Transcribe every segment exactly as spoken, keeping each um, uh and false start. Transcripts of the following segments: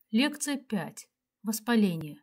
Лекция пять. Воспаление.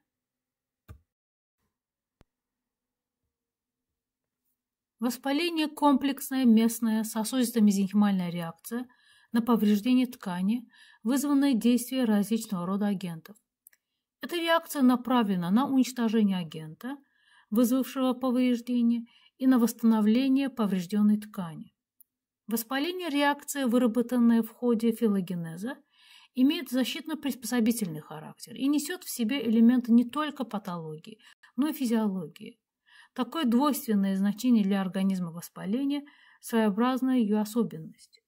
Воспаление – комплексная местная сосудисто-мезенхимальная реакция на повреждение ткани, вызванная действием различного рода агентов. Эта реакция направлена на уничтожение агента, вызвавшего повреждение, и на восстановление поврежденной ткани. Воспаление – реакция, выработанная в ходе филогенеза, имеет защитно-приспособительный характер и несет в себе элементы не только патологии, но и физиологии. Такое двойственное значение для организма воспаления – своеобразная ее особенность.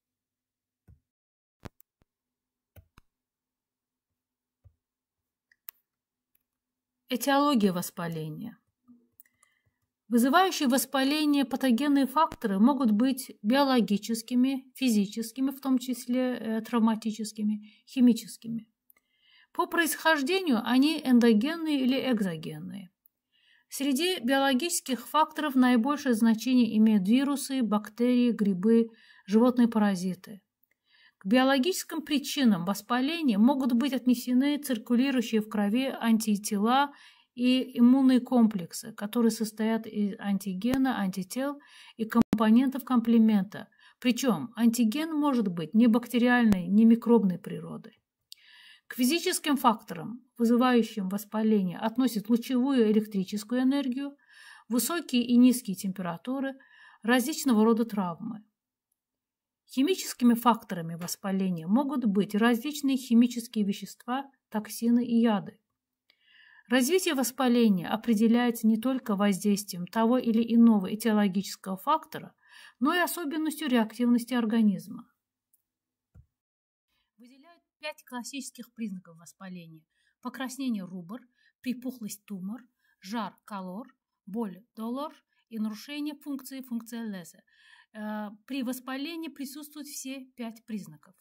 Этиология воспаления. Вызывающие воспаление патогенные факторы могут быть биологическими, физическими, в том числе э, травматическими, химическими. По происхождению они эндогенные или экзогенные. Среди биологических факторов наибольшее значение имеют вирусы, бактерии, грибы, животные паразиты. К биологическим причинам воспаления могут быть отнесены циркулирующие в крови антитела и иммунные комплексы, которые состоят из антигена, антител и компонентов комплемента. Причем антиген может быть не бактериальной, не микробной природы. К физическим факторам, вызывающим воспаление, относят лучевую электрическую энергию, высокие и низкие температуры, различного рода травмы. Химическими факторами воспаления могут быть различные химические вещества, токсины и яды. Развитие воспаления определяется не только воздействием того или иного этиологического фактора, но и особенностью реактивности организма. Выделяют пять классических признаков воспаления: покраснение рубор, припухлость тумор, жар колор, боль долор и нарушение функции функция леса. При воспалении присутствуют все пять признаков.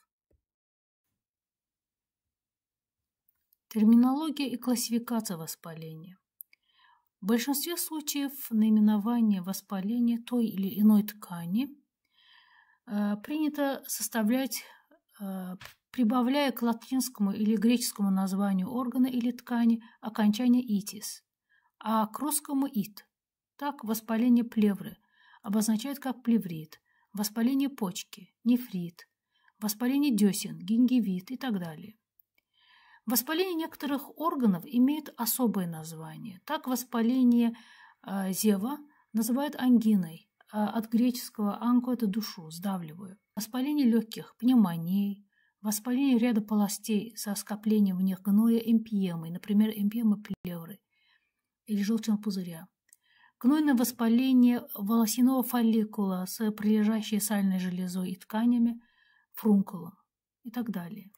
Терминология и классификация воспаления. В большинстве случаев наименование воспаления той или иной ткани э, принято составлять, э, прибавляя к латинскому или греческому названию органа или ткани окончание «итис», а к русскому «ит». Так, воспаление плевры обозначают как плеврит, воспаление почки, нефрит, воспаление десен, гингивит и так далее. Воспаление некоторых органов имеет особое название. Так, воспаление э, зева называют ангиной, а от греческого «анко» – это душу, сдавливаю. Воспаление легких – пневмонией, воспаление ряда полостей со скоплением в них гноя эмпиемой, например, эмпиемы плевры или желчного пузыря. Гнойное воспаление волосяного фолликула с прилежащей сальной железой и тканями, фрункулом и так далее.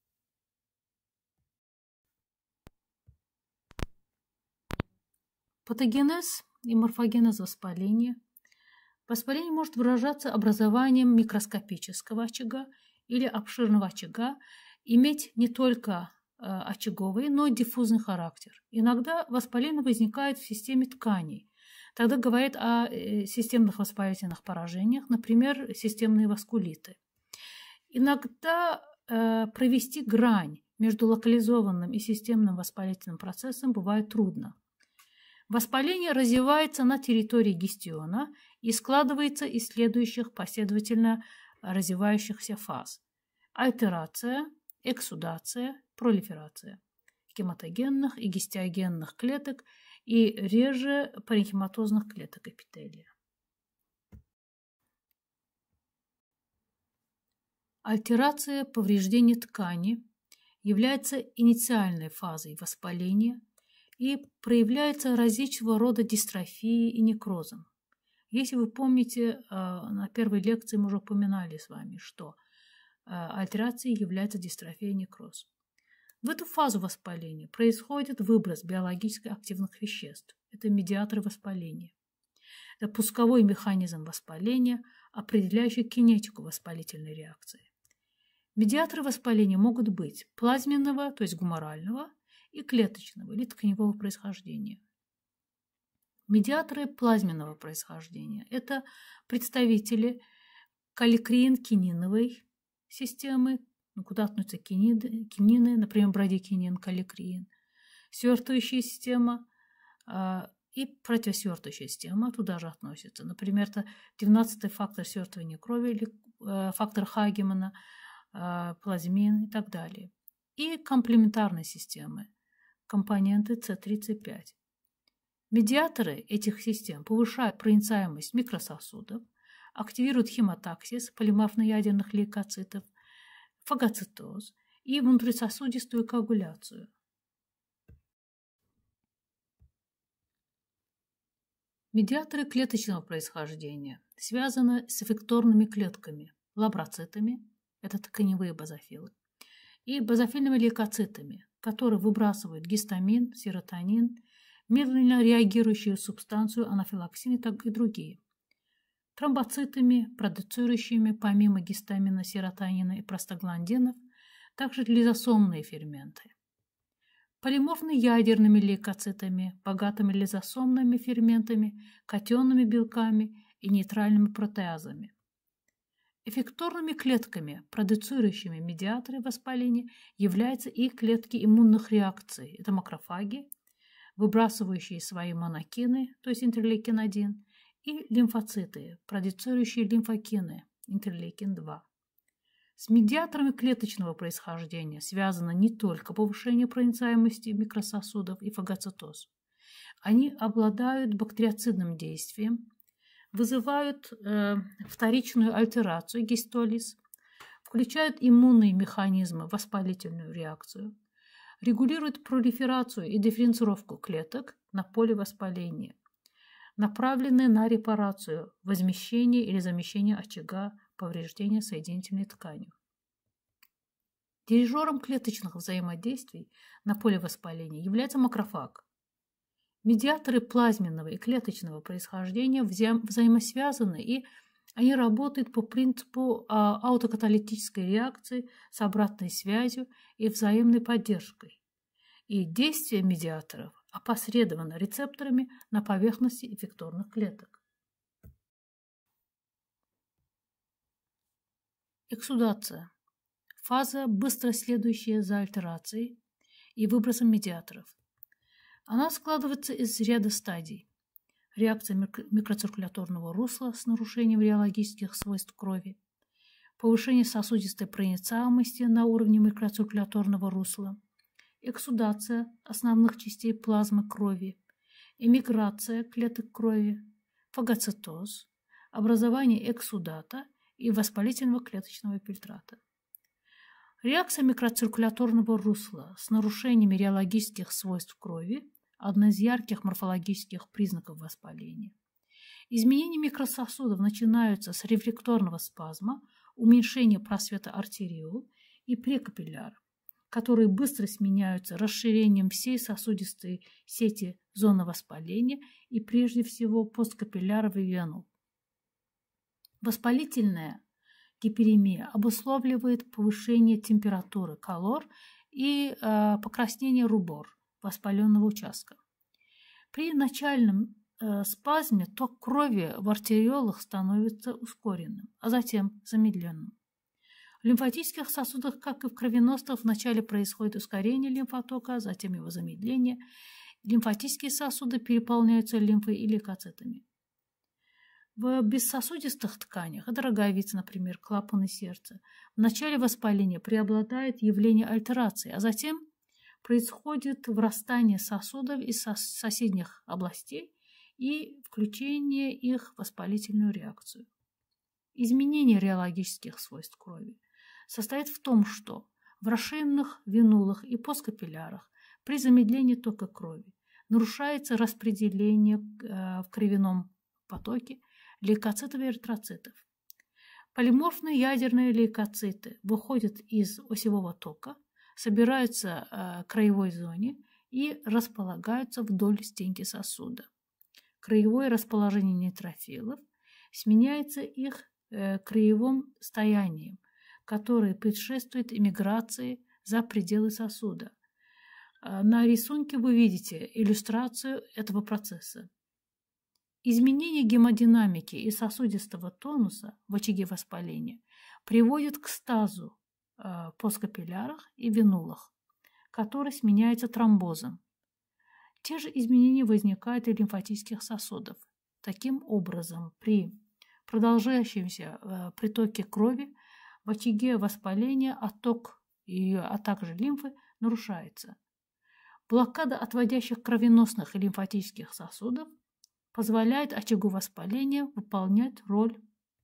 Патогенез и морфогенез воспаления. Воспаление может выражаться образованием микроскопического очага или обширного очага, иметь не только э, очаговый, но и диффузный характер. Иногда воспаление возникает в системе тканей. Тогда говорят о э, системных воспалительных поражениях, например, системные васкулиты. Иногда э, провести грань между локализованным и системным воспалительным процессом бывает трудно. Воспаление развивается на территории гистиона и складывается из следующих последовательно развивающихся фаз: альтерация, эксудация, пролиферация гематогенных и гистиогенных клеток и реже паренхиматозных клеток эпителия. Альтерация, повреждение ткани, является инициальной фазой воспаления и проявляется различного рода дистрофией и некрозом. Если вы помните, на первой лекции мы уже упоминали с вами, что альтерацией является дистрофия и некроз. В эту фазу воспаления происходит выброс биологически активных веществ. Это медиаторы воспаления. Это пусковой механизм воспаления, определяющий кинетику воспалительной реакции. Медиаторы воспаления могут быть плазменного, то есть гуморального, и клеточного или тканевого происхождения. Медиаторы плазменного происхождения – это представители каликреин-кининовой системы, ну, куда относятся киниды, кинины, например, брадикинин, каликриин, свертывающая система э, и противосвертывающая система туда же относится. Например, это двенадцатый фактор свертывания крови или э, фактор Хагемана, э, плазмин и так далее. И комплементарные системы, компоненты С три, С пять. Медиаторы этих систем повышают проницаемость микрососудов, активируют хемотаксис полиморфно-ядерных лейкоцитов, фагоцитоз и внутрисосудистую коагуляцию. Медиаторы клеточного происхождения связаны с эффекторными клетками, лаброцитами, это тканевые базофилы, и базофильными лейкоцитами, которые выбрасывают гистамин, серотонин, медленно реагирующую субстанцию анафилаксин и другие. Тромбоцитами, продуцирующими помимо гистамина, серотонина и простагландинов, также лизосомные ферменты. Полиморфно-ядерными лейкоцитами, богатыми лизосомными ферментами, катионными белками и нейтральными протеазами. Эффекторными клетками, продуцирующими медиаторы воспаления, являются и клетки иммунных реакций, это макрофаги, выбрасывающие свои монокины, то есть интерлейкин один, и лимфоциты, продуцирующие лимфокины, интерлейкин два. С медиаторами клеточного происхождения связано не только повышение проницаемости микрососудов и фагоцитоз. Они обладают бактериоцидным действием, вызывают э, вторичную альтерацию, гистолиз, включают иммунные механизмы, воспалительную реакцию, регулируют пролиферацию и дифференцировку клеток на поле воспаления, направленные на репарацию, возмещение или замещение очага повреждения соединительной тканью. Дирижером клеточных взаимодействий на поле воспаления является макрофаг. Медиаторы плазменного и клеточного происхождения вза взаимосвязаны, и они работают по принципу а, аутокаталитической реакции с обратной связью и взаимной поддержкой. И действие медиаторов опосредовано рецепторами на поверхности эффекторных клеток. Эксудация. Фаза, быстро следующая за альтерацией и выбросом медиаторов. Она складывается из ряда стадий. Реакция микроциркуляторного русла с нарушением реологических свойств крови, повышение сосудистой проницаемости на уровне микроциркуляторного русла, эксудация основных частей плазмы крови, эмиграция клеток крови, фагоцитоз, образование эксудата и воспалительного клеточного фильтрата. Реакция микроциркуляторного русла с нарушениями реологических свойств крови – одна из ярких морфологических признаков воспаления. Изменения микрососудов начинаются с рефлекторного спазма, уменьшения просвета артериол и прекапилляр, которые быстро сменяются расширением всей сосудистой сети зоны воспаления и прежде всего посткапилляров и венул. Воспалительная гиперемия обусловливает повышение температуры колор и э, покраснение рубор воспаленного участка. При начальном э, спазме ток крови в артериолах становится ускоренным, а затем замедленным. В лимфатических сосудах, как и в кровеносцах, вначале происходит ускорение лимфотока, а затем его замедление. Лимфатические сосуды переполняются лимфой и лейкоцитами. В бессосудистых тканях, это роговица, например, клапаны сердца, в начале воспаления преобладает явление альтерации, а затем происходит врастание сосудов из соседних областей и включение их в воспалительную реакцию. Изменение реологических свойств крови состоит в том, что в расширенных венулах и посткапиллярах при замедлении тока крови нарушается распределение в кровяном потоке лейкоцитов и эритроцитов. Полиморфные ядерные лейкоциты выходят из осевого тока, собираются в краевой зоне и располагаются вдоль стенки сосуда. Краевое расположение нейтрофилов сменяется их краевым стоянием, которое предшествует эмиграции за пределы сосуда. На рисунке вы видите иллюстрацию этого процесса. Изменение гемодинамики и сосудистого тонуса в очаге воспаления приводит к стазу посткапиллярах и венулах, который сменяется тромбозом. Те же изменения возникают и в лимфатических сосудах. Таким образом, при продолжающемся притоке крови в очаге воспаления отток ее, а также лимфы нарушается. Блокада отводящих кровеносных и лимфатических сосудов позволяет очагу воспаления выполнять роль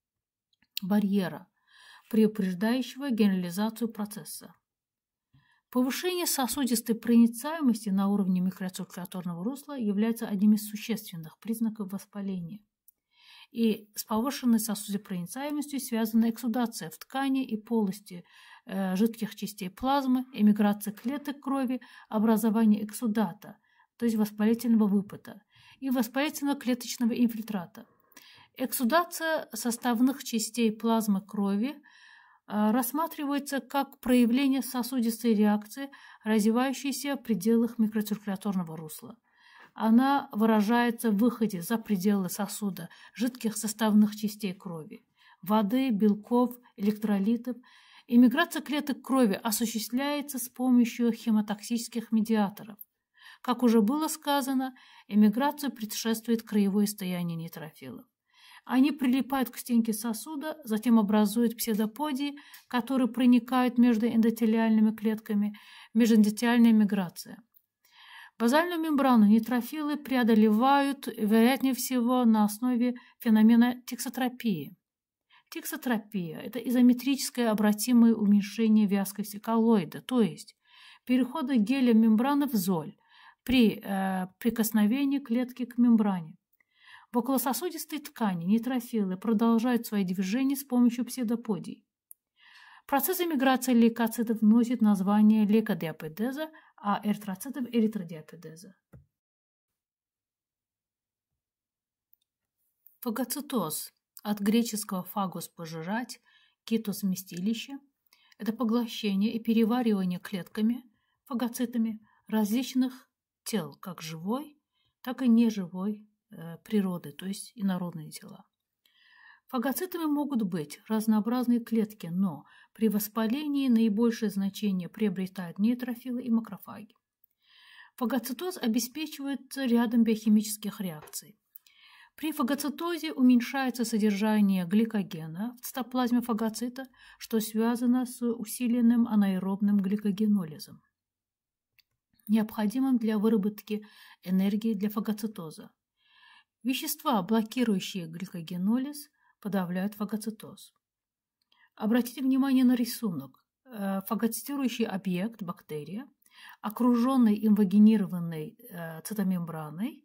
барьера, предупреждающего генерализацию процесса. Повышение сосудистой проницаемости на уровне микроциркуляторного русла является одним из существенных признаков воспаления. И с повышенной сосудопроницаемостью связана эксудация в ткани и полости э, жидких частей плазмы, эмиграция клеток крови, образование эксудата, то есть воспалительного выпада, и воспалительного клеточного инфильтрата. Эксудация составных частей плазмы крови э, рассматривается как проявление сосудистой реакции, развивающейся в пределах микроциркуляторного русла. Она выражается в выходе за пределы сосуда жидких составных частей крови, воды, белков, электролитов. Эмиграция клеток крови осуществляется с помощью хемотоксических медиаторов. Как уже было сказано, эмиграцию предшествует краевое стояние нейтрофилов. Они прилипают к стенке сосуда, затем образуют псевдоподии, которые проникают между эндотелиальными клетками, межэндотелиальная миграция. Базальную мембрану нейтрофилы преодолевают, вероятнее всего, на основе феномена тиксотропии. Тиксотропия – это изометрическое обратимое уменьшение вязкости коллоида, то есть перехода геля мембраны в золь при э, прикосновении клетки к мембране. В околососудистой ткани нейтрофилы продолжают свои движения с помощью псевдоподий. Процесс эмиграции лейкоцитов носит название лейкодиапедеза, а эритроцитов – эритродиапедеза. Фагоцитоз от греческого фагос – пожирать, китос – вместилище. Это поглощение и переваривание клетками, фагоцитами, различных тел, как живой, так и неживой э, природы, то есть инородные тела. Фагоцитами могут быть разнообразные клетки, но при воспалении наибольшее значение приобретают нейтрофилы и макрофаги. Фагоцитоз обеспечивается рядом биохимических реакций. При фагоцитозе уменьшается содержание гликогена в цитоплазме фагоцита, что связано с усиленным анаэробным гликогенолизом, необходимым для выработки энергии для фагоцитоза. Вещества, блокирующие гликогенолиз, подавляют фагоцитоз. Обратите внимание на рисунок. Фагоцитирующий объект, бактерия, окруженный инвагинированной цитомембраной,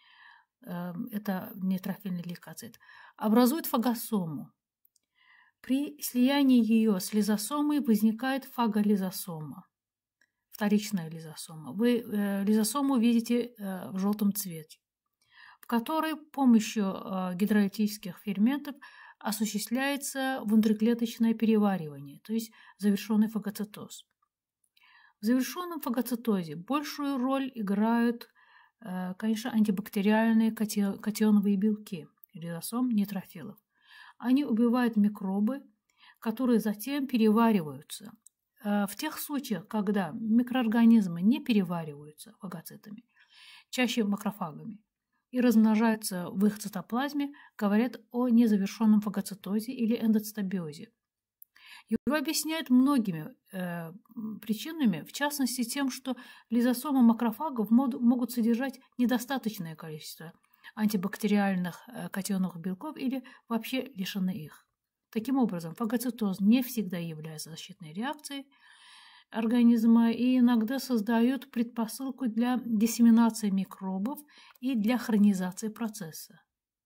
это нейтрофильный лейкоцит, образует фагосому. При слиянии ее с лизосомой возникает фаголизосома, вторичная лизосома. Вы лизосому видите в желтом цвете, в которой с помощью гидролитических ферментов осуществляется внутриклеточное переваривание, то есть завершенный фагоцитоз. В завершенном фагоцитозе большую роль играют, конечно, антибактериальные катионовые белки, лизосом нейтрофилов. Они убивают микробы, которые затем перевариваются. В тех случаях, когда микроорганизмы не перевариваются фагоцитами, чаще макрофагами, и размножаются в их цитоплазме, говорят о незавершенном фагоцитозе или эндоцитобиозе. Его объясняют многими э, причинами, в частности тем, что лизосомы макрофагов могут содержать недостаточное количество антибактериальных э, катионовых белков или вообще лишены их. Таким образом, фагоцитоз не всегда является защитной реакцией организма и иногда создают предпосылку для диссеминации микробов и для хронизации процесса.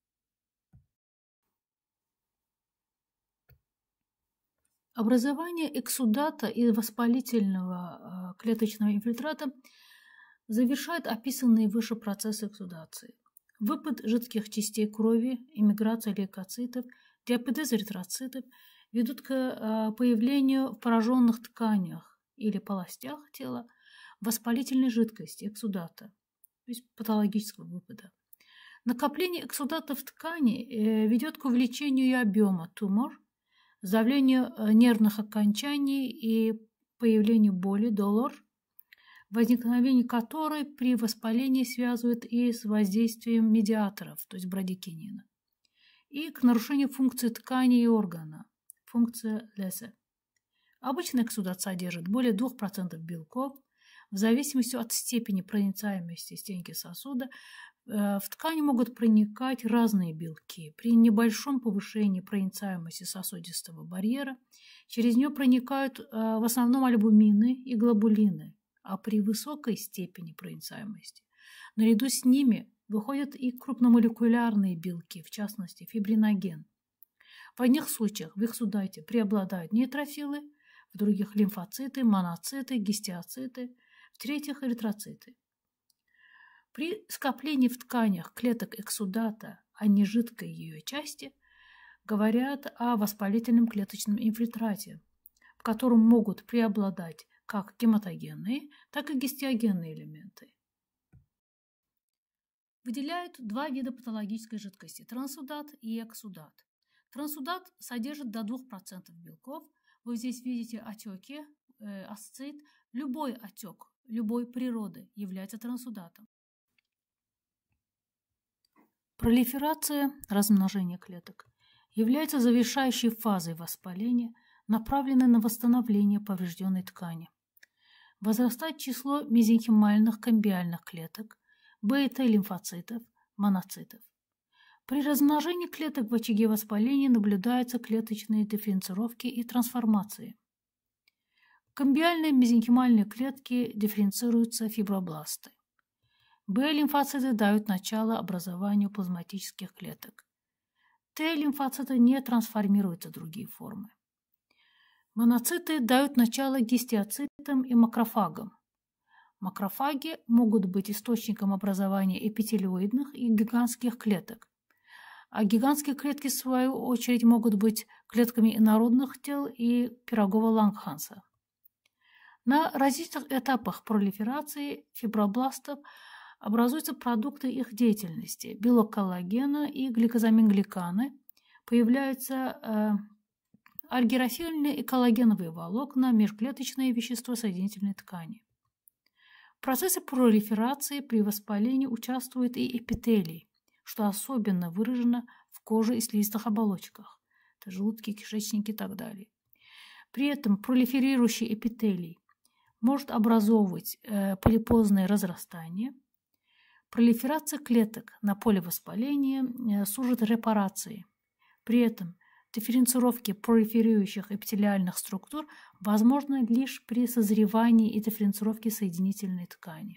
Образование эксудата и воспалительного клеточного инфильтрата завершает описанные выше процессы эксудации. Выпад жидких частей крови, эмиграция лейкоцитов, диапедез эритроцитов ведут к появлению в пораженных тканях или полостях тела воспалительной жидкости, эксудата, то есть патологического выпада. Накопление эксудата в ткани ведет к увеличению ее объема, тумор, сдавлению нервных окончаний и появлению боли, долор, возникновение которой при воспалении связывают и с воздействием медиаторов, то есть брадикинина, и к нарушению функции ткани и органа, функция Лессе. Обычно эксудат содержит более двух процентов белков. В зависимости от степени проницаемости стенки сосуда в ткань могут проникать разные белки. При небольшом повышении проницаемости сосудистого барьера через нее проникают в основном альбумины и глобулины, а при высокой степени проницаемости наряду с ними выходят и крупномолекулярные белки, в частности фибриноген. В одних случаях в эксудате преобладают нейтрофилы, в других лимфоциты, моноциты, гистиоциты, в-третьих эритроциты. При скоплении в тканях клеток эксудата, а не жидкой ее части, говорят о воспалительном клеточном инфильтрате, в котором могут преобладать как гематогенные, так и гистиогенные элементы. Выделяют два вида патологической жидкости – трансудат и эксудат. Трансудат содержит до двух процентов белков. Вы здесь видите отеки, э, асцит. Любой отек, любой природы является трансудатом. Пролиферация, размножение клеток, является завершающей фазой воспаления, направленной на восстановление поврежденной ткани. Возрастает число мезенхимальных камбиальных клеток, бета-лимфоцитов, моноцитов. При размножении клеток в очаге воспаления наблюдаются клеточные дифференцировки и трансформации. Камбиальные мезенхимальные клетки дифференцируются в фибробласты. Б-лимфоциты дают начало образованию плазматических клеток. Т-лимфоциты не трансформируются в другие формы. Моноциты дают начало гистиоцитам и макрофагам. Макрофаги могут быть источником образования эпителиоидных и гигантских клеток, а гигантские клетки, в свою очередь, могут быть клетками инородных тел и Пирогова-Лангханса. На различных этапах пролиферации фибробластов образуются продукты их деятельности – белок коллагена и гликозамин-гликаны, появляются э, альгирофильные и коллагеновые волокна, межклеточные вещества соединительной ткани. В процессе пролиферации при воспалении участвует и эпителий, что особенно выражено в коже и слизистых оболочках – это желудки, кишечники и так далее. При этом пролиферирующий эпителий может образовывать э, полипозное разрастание. Пролиферация клеток на поле воспаления э, служит репарации. При этом дифференцировки пролиферирующих эпителиальных структур возможны лишь при созревании и дифференцировке соединительной ткани.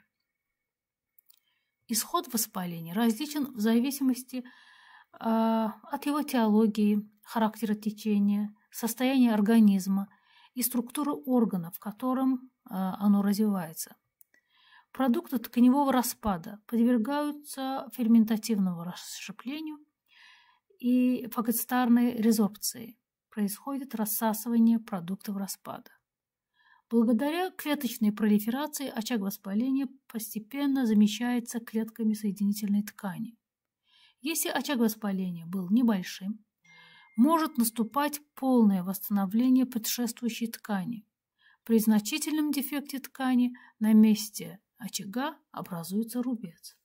Исход воспаления различен в зависимости э, от его теологии, характера течения, состояния организма и структуры органа, в котором э, оно развивается. Продукты тканевого распада подвергаются ферментативному расщеплению и фагоцитарной резорбции. Происходит рассасывание продуктов распада. Благодаря клеточной пролиферации очаг воспаления постепенно замещается клетками соединительной ткани. Если очаг воспаления был небольшим, может наступать полное восстановление предшествующей ткани. При значительном дефекте ткани на месте очага образуется рубец.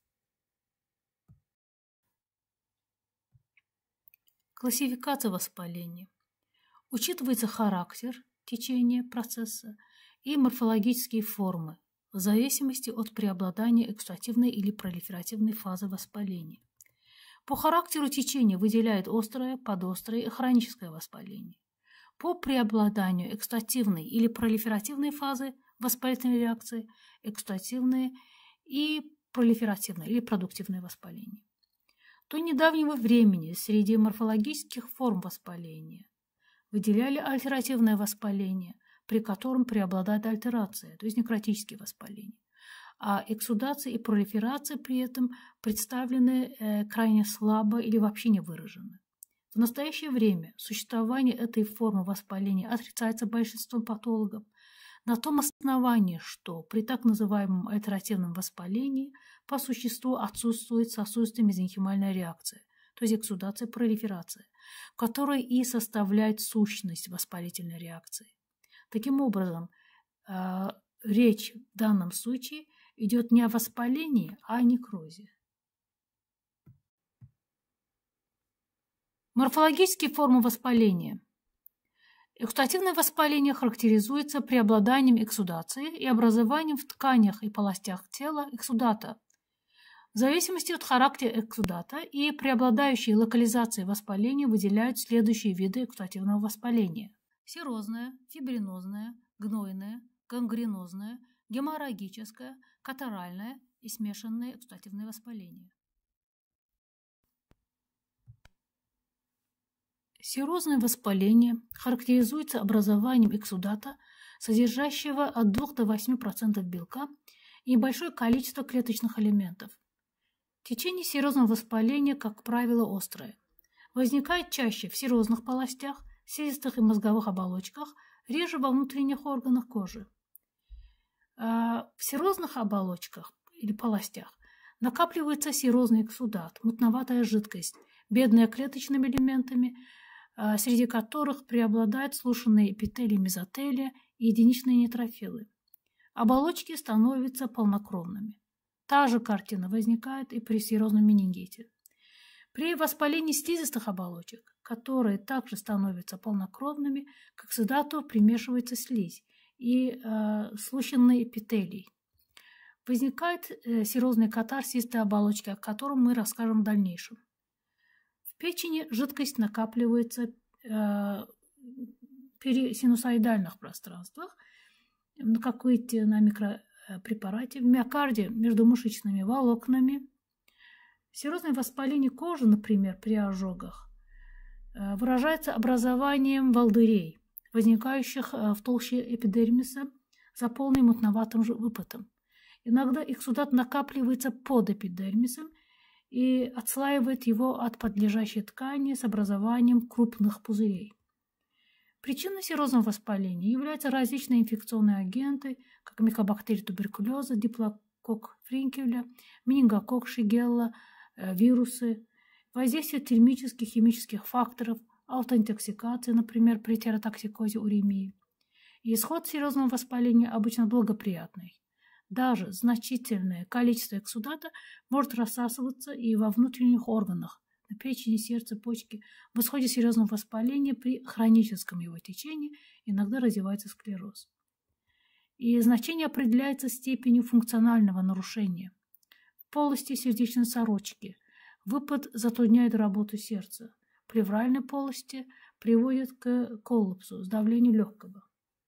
Классификация воспаления. Учитывается характер течения процесса и морфологические формы в зависимости от преобладания эксудативной или пролиферативной фазы воспаления. По характеру течения выделяют острое, подострое и хроническое воспаление. По преобладанию эксудативной или пролиферативной фазы воспалительной реакции эксудативное и пролиферативное или продуктивное воспаление. До недавнего времени среди морфологических форм воспаления выделяли альтеративное воспаление, при котором преобладает альтерация, то есть некротические воспаления. А эксудация и пролиферация при этом представлены э, крайне слабо или вообще не выражены. В настоящее время существование этой формы воспаления отрицается большинством патологов на том основании, что при так называемом альтеративном воспалении по существу отсутствует сосудистая мезенхимальная реакция, то есть эксудация, пролиферация, которая и составляет сущность воспалительной реакции. Таким образом, э, речь в данном случае идет не о воспалении, а о некрозе. Морфологические формы воспаления. Эксудативное воспаление характеризуется преобладанием эксудации и образованием в тканях и полостях тела эксудата. В зависимости от характера эксудата и преобладающей локализации воспаления выделяют следующие виды эксудативного воспаления: серозное, фибринозное, гнойное, гангренозное, геморрагическое, катаральное и смешанное эксудативное воспаление. Серозное воспаление характеризуется образованием эксудата, содержащего от двух до восьми процентов белка и небольшое количество клеточных элементов. Течение серозного воспаления, как правило, острое. Возникает чаще в серозных полостях, слизистых и мозговых оболочках, реже во внутренних органах кожи. В серозных оболочках или полостях накапливается серозный эксудат, мутноватая жидкость, бедная клеточными элементами, среди которых преобладают слушанные эпителии, мезотелия и единичные нейтрофилы. Оболочки становятся полнокровными. Та же картина возникает и при серозном менингите. При воспалении слизистых оболочек, которые также становятся полнокровными, к эксудату примешивается слизь и э, слущенный эпителий. Возникает э, серозный катар слизистой оболочки, о котором мы расскажем в дальнейшем. В печени жидкость накапливается э, в перисинусоидальных пространствах, как выйти на микропрепарате, в миокарде между мышечными волокнами. Серозное воспаление кожи, например, при ожогах, э, выражается образованием волдырей, возникающих э, в толще эпидермиса, заполненным мутноватым выпотом. Иногда эксудат накапливается под эпидермисом и отслаивает его от подлежащей ткани с образованием крупных пузырей. Причиной серозного воспаления являются различные инфекционные агенты, как микобактерии туберкулеза, диплококк фринкеля, менингококк шигелла, вирусы, воздействие термических и химических факторов, аутоинтоксикация, например, при тиреотоксикозе, уремии. И исход серозного воспаления обычно благоприятный. Даже значительное количество эксудата может рассасываться и во внутренних органах, на печени, сердце, почки. В исходе серьезного воспаления при хроническом его течении иногда развивается склероз. И значение определяется степенью функционального нарушения. В полости сердечной сорочки выпад затрудняет работу сердца. В плевральной полости приводит к коллапсу, сдавлению легкого.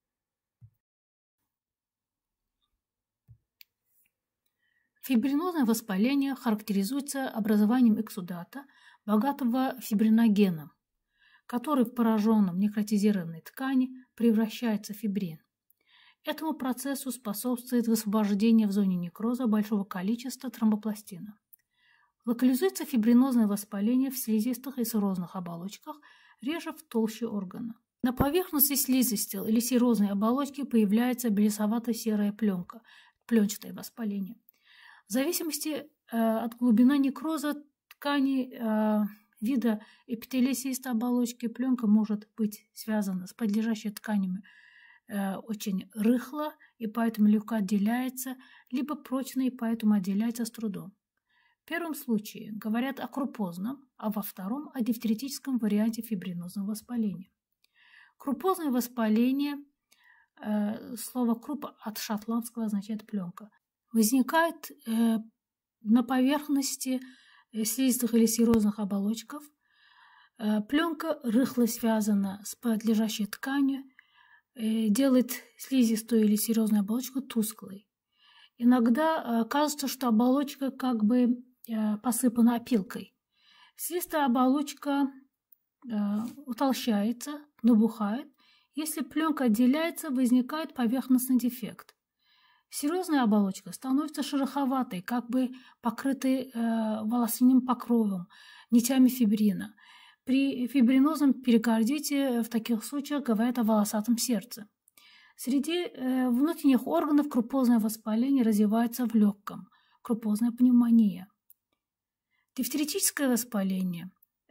Фибринозное воспаление характеризуется образованием эксудата, богатого фибриногеном, который в пораженном некротизированной ткани превращается в фибрин. Этому процессу способствует высвобождение в зоне некроза большого количества тромбопластина. Локализуется фибринозное воспаление в слизистых и серозных оболочках, реже в толще органа. На поверхности слизистой или серозной оболочки появляется белесовато-серая пленка, пленчатое воспаление. В зависимости э, от глубины некроза ткани э, вида эпителия слизистой оболочки пленка может быть связана с подлежащими тканями э, очень рыхло и поэтому легко отделяется, либо прочно и поэтому отделяется с трудом. В первом случае говорят о крупозном, а во втором – о дифтеритическом варианте фибринозного воспаления. Крупозное воспаление, э, слово «круп» от шотландского означает «пленка», возникает э, на поверхности слизистых или серозных оболочков. Э, пленка рыхло связана с подлежащей тканью, э, делает слизистую или серозную оболочку тусклой. Иногда э, кажется, что оболочка как бы э, посыпана опилкой. Слизистая оболочка э, утолщается, набухает. Если пленка отделяется, возникает поверхностный дефект. Серозная оболочка становится шероховатой, как бы покрытой э, волосяным покровом, нитями фибрина. При фибринозном перикардите в таких случаях говорят о волосатом сердце. Среди э, внутренних органов крупозное воспаление развивается в легком, крупозная пневмония. Дифтеритическое воспаление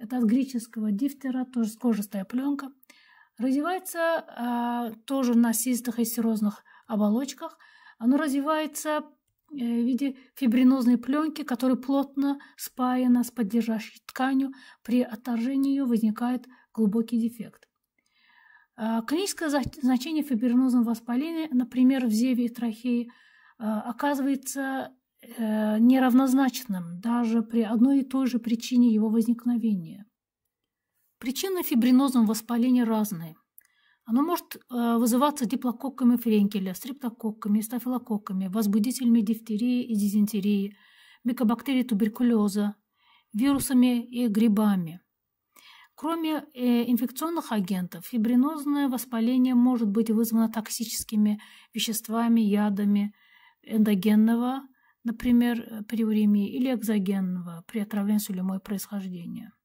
это от греческого дифтера, тоже кожистая пленка, развивается а, тоже на слизистых и серозных оболочках. Оно развивается в виде фибринозной пленки, которая плотно спаяна с поддержащей тканью. При отторжении ее возникает глубокий дефект. Клиническое значение фибринозного воспаления, например, в зеве и трахее, оказывается неравнозначным даже при одной и той же причине его возникновения. Причины фибринозного воспаления разные. Оно может вызываться диплококками френкеля, стрептококками, стафилококками, возбудителями дифтерии и дизентерии, микобактерий туберкулеза, вирусами и грибами. Кроме инфекционных агентов, фибринозное воспаление может быть вызвано токсическими веществами, ядами эндогенного, например, при уремии, или экзогенного, при отравлении сулемой происхождения.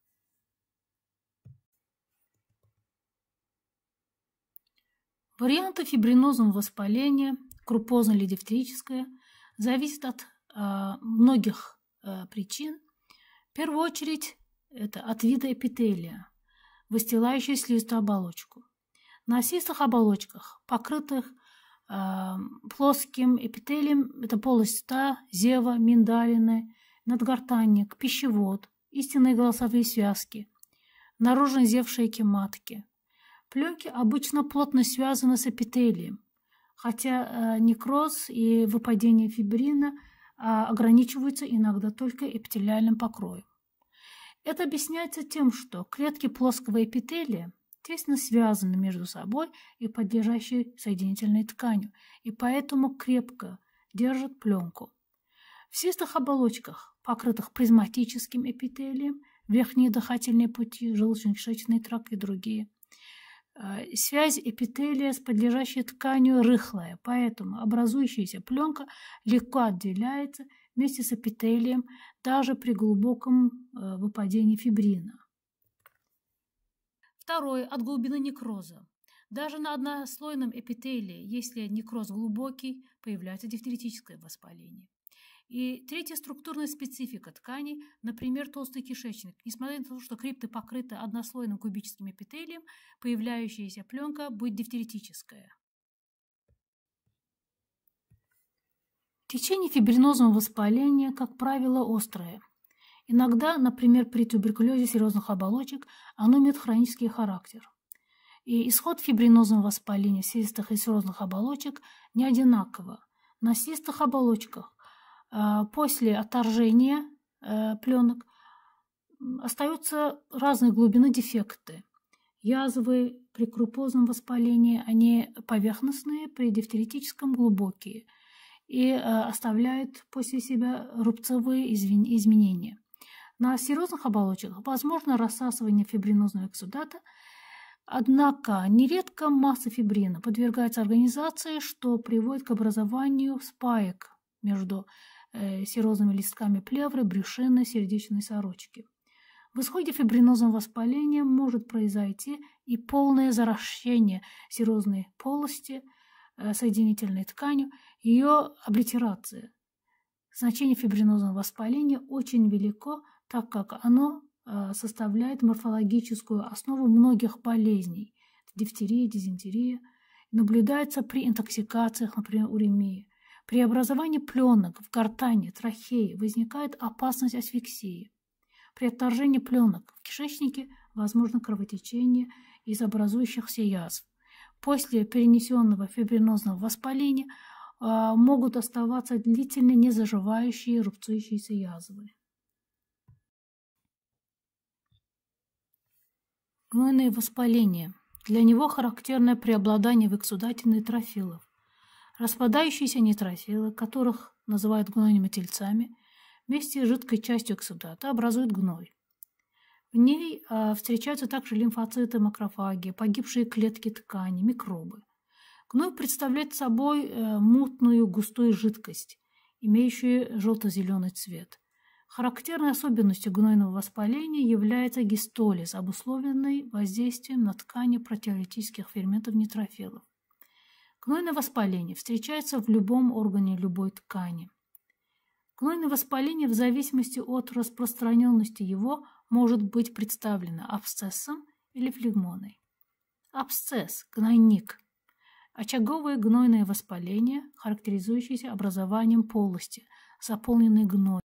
Варианты фибринозного воспаления, крупозное или дифтерическое, зависят от э, многих э, причин. В первую очередь, это от вида эпителия, выстилающей слизистую оболочку. На слизистых оболочках, покрытых э, плоским эпителием, это полость рта, зева, миндалины, надгортанник, пищевод, истинные голосовые связки, наружно зев шейки матки. Пленки обычно плотно связаны с эпителием, хотя э, некроз и выпадение фибрина э, ограничиваются иногда только эпителиальным покроем. Это объясняется тем, что клетки плоского эпителия тесно связаны между собой и подлежащей соединительной тканью, и поэтому крепко держат пленку. В слизистых оболочках, покрытых призматическим эпителием, верхние дыхательные пути, желудочно-кишечный тракт и другие, связь эпителия с подлежащей тканью рыхлая, поэтому образующаяся пленка легко отделяется вместе с эпителием даже при глубоком выпадении фибрина. Второе. От глубины некроза. Даже на однослойном эпителии, если некроз глубокий, появляется дифтеритическое воспаление. И третья структурная специфика тканей, например, толстый кишечник. Несмотря на то, что крипты покрыты однослойным кубическим эпителием, появляющаяся пленка будет дифтеритическая. Течение фибринозного воспаления, как правило, острое. Иногда, например, при туберкулезе серозных оболочек, оно имеет хронический характер. И исход фибринозного воспаления слизистых и серозных оболочек не одинаково. На слизистых оболочках после отторжения пленок остаются разной глубины дефекты. Язвы при крупозном воспалении, они поверхностные, при дифтеритическом глубокие и оставляют после себя рубцовые изменения. На серозных оболочках возможно рассасывание фибринозного эксудата, однако нередко масса фибрина подвергается организации, что приводит к образованию спаек между серозными листками плевры, брюшины, сердечной сорочки. В исходе фибринозного воспаления может произойти и полное заращение серозной полости соединительной тканью, ее облитерация. Значение фибринозного воспаления очень велико, так как оно составляет морфологическую основу многих болезней, дифтерия, дизентерия, наблюдается при интоксикациях, например, уремии. При образовании пленок в гортани, трахее возникает опасность асфиксии. При отторжении пленок в кишечнике возможно кровотечение из образующихся язв. После перенесенного фибринозного воспаления э, могут оставаться длительно незаживающие рубцующиеся язвы. Гнойное воспаление. Для него характерное преобладание в эксудате нейтрофилов. Распадающиеся нейтрофилы, которых называют гнойными тельцами, вместе с жидкой частью эксудата образуют гной. В ней а, встречаются также лимфоциты, макрофаги, погибшие клетки ткани, микробы. Гной представляет собой э, мутную густую жидкость, имеющую желто-зеленый цвет. Характерной особенностью гнойного воспаления является гистолиз, обусловленный воздействием на ткани протеолитических ферментов нейтрофилов. Гнойное воспаление встречается в любом органе любой ткани. Гнойное воспаление в зависимости от распространенности его может быть представлено абсцессом или флегмоной. Абсцесс – гнойник. Очаговое гнойное воспаление, характеризующееся образованием полости, заполненной гною.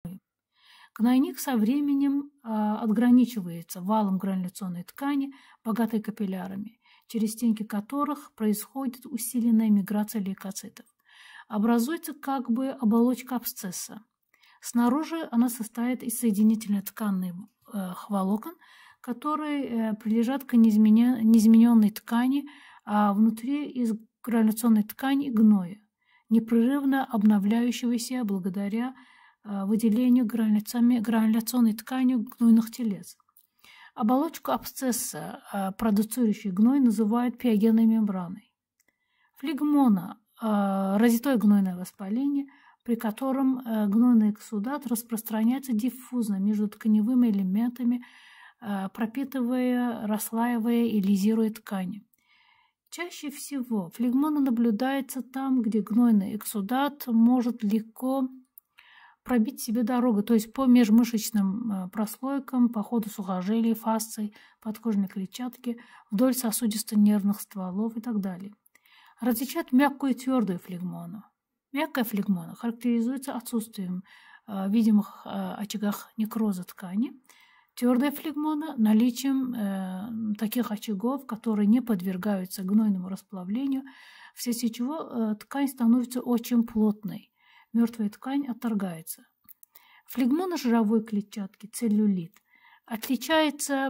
Гнойник со временем э, отграничивается валом грануляционной ткани, богатой капиллярами, через стенки которых происходит усиленная миграция лейкоцитов. Образуется как бы оболочка абсцесса. Снаружи она состоит из соединительных тканных э, волокон, которые э, прилежат к неизменя... неизмененной ткани, а внутри из грануляционной ткани гноя, непрерывно обновляющегося благодаря э, выделению грануляционной тканью гнойных телец. Оболочку абсцесса, э, продуцирующей гной, называют пиогенной мембраной. Флегмона э, – разитое гнойное воспаление, при котором э, гнойный эксудат распространяется диффузно между тканевыми элементами, э, пропитывая, расслаивая и лизируя ткани. Чаще всего флегмона наблюдается там, где гнойный эксудат может легко пробить себе дорогу, то есть по межмышечным э, прослойкам, по ходу сухожилий, фасций, подкожной клетчатки, вдоль сосудисто-нервных стволов и так далее. Различают мягкую и твердую флегмону. Мягкая флегмона характеризуется отсутствием э, видимых э, очагах некроза ткани. Твердая флегмона – наличием э, таких очагов, которые не подвергаются гнойному расплавлению, вследствие чего э, ткань становится очень плотной. Мертвая ткань отторгается. Флегмона жировой клетчатки, целлюлит, отличается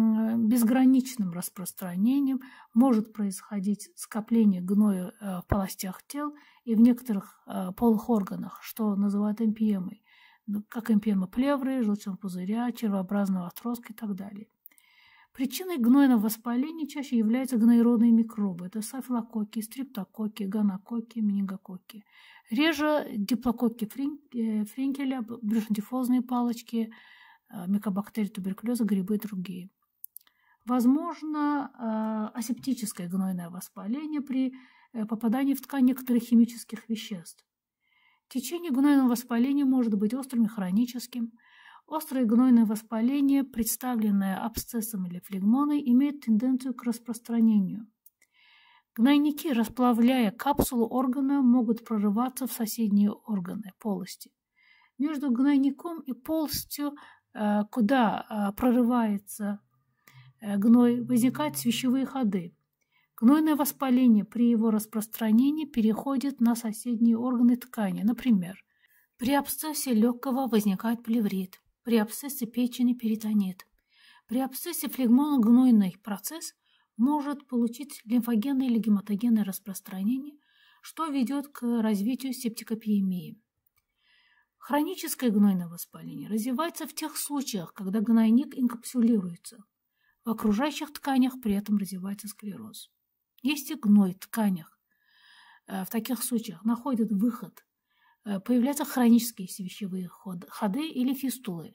безграничным распространением, может происходить скопление гноя в полостях тел и в некоторых полых органах, что называют эмпиемой, как эмпиема плевры, желчного пузыря, червообразного отростка и так далее. Причиной гнойного воспаления чаще являются гноеродные микробы. Это стафилококки, стрептококки, гонококки, менингококки. Реже диплококки френкеля, брюшнодиффузные палочки, микобактерии туберкулеза, грибы и другие. Возможно асептическое гнойное воспаление при попадании в ткань некоторых химических веществ. Течение гнойного воспаления может быть острым и хроническим. Острое гнойное воспаление, представленное абсцессом или флегмоной, имеет тенденцию к распространению. Гнойники, расплавляя капсулу органа, могут прорываться в соседние органы, полости. Между гнойником и полостью, куда прорывается гной, возникают свищевые ходы. Гнойное воспаление при его распространении переходит на соседние органы ткани. Например, при абсцессе легкого возникает плеврит, при абсцессе печени – перитонит. При абсцессе флегмона гнойный процесс может получить лимфогенное или гематогенное распространение, что ведет к развитию септикопиемии. Хроническое гнойное воспаление развивается в тех случаях, когда гнойник инкапсулируется. В окружающих тканях при этом развивается склероз. Если гной в тканях в таких случаях находит выход, появляются хронические свищевые ходы или фистулы,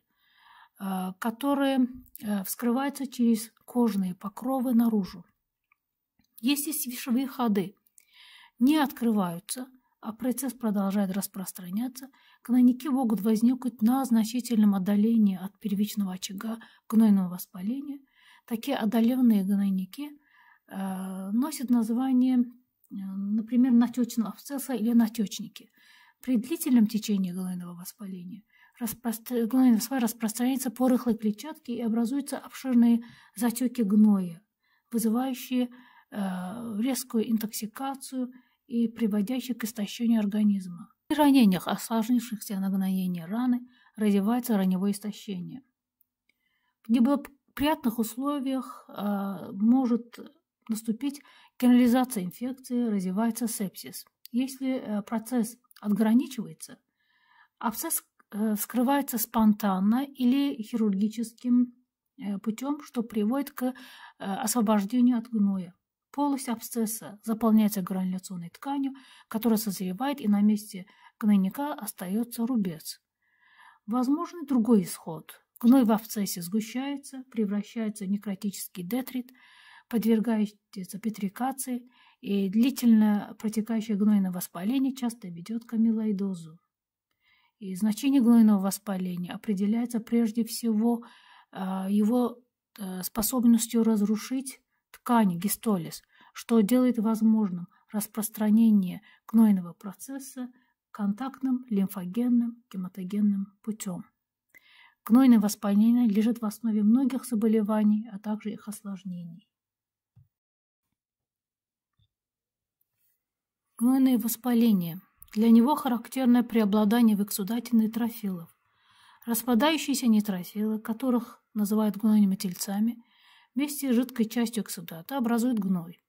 которые вскрываются через кожные покровы наружу. Если свищевые ходы не открываются, а процесс продолжает распространяться, гнойники могут возникнуть на значительном отдалении от первичного очага гнойного воспаления. Такие отдаленные гнойники э, носят название, э, например, натечного абсцесса или натечники. При длительном течении гнойного воспаления распро... гнойное воспаление распространяется по рыхлой клетчатке и образуются обширные затеки гноя, вызывающие э, резкую интоксикацию и приводящие к истощению организма. При ранениях, осложнившихся на гноение раны, развивается раневое истощение. В неблагоприятных условиях э, может наступить канализация инфекции, развивается сепсис. Если э, процесс отграничивается, абсцесс э, вскрывается спонтанно или хирургическим э, путем, что приводит к э, освобождению от гноя. Полость абсцесса заполняется грануляционной тканью, которая созревает, и на месте гнойника остается рубец. Возможен другой исход. Гной в абсцессе сгущается, превращается в некротический детрит, подвергается петрикации, и длительно протекающее гнойное воспаление часто ведет к амилоидозу. И значение гнойного воспаления определяется прежде всего его способностью разрушить ткани, гистолиз, что делает возможным распространение гнойного процесса контактным, лимфогенным, гематогенным путем. Гнойное воспаление лежит в основе многих заболеваний, а также их осложнений. Гнойное воспаление. Для него характерно преобладание в эксудате нейтрофилов. Распадающиеся нейтрофилы, которых называют гнойными тельцами, вместе с жидкой частью эксудата образуют гной.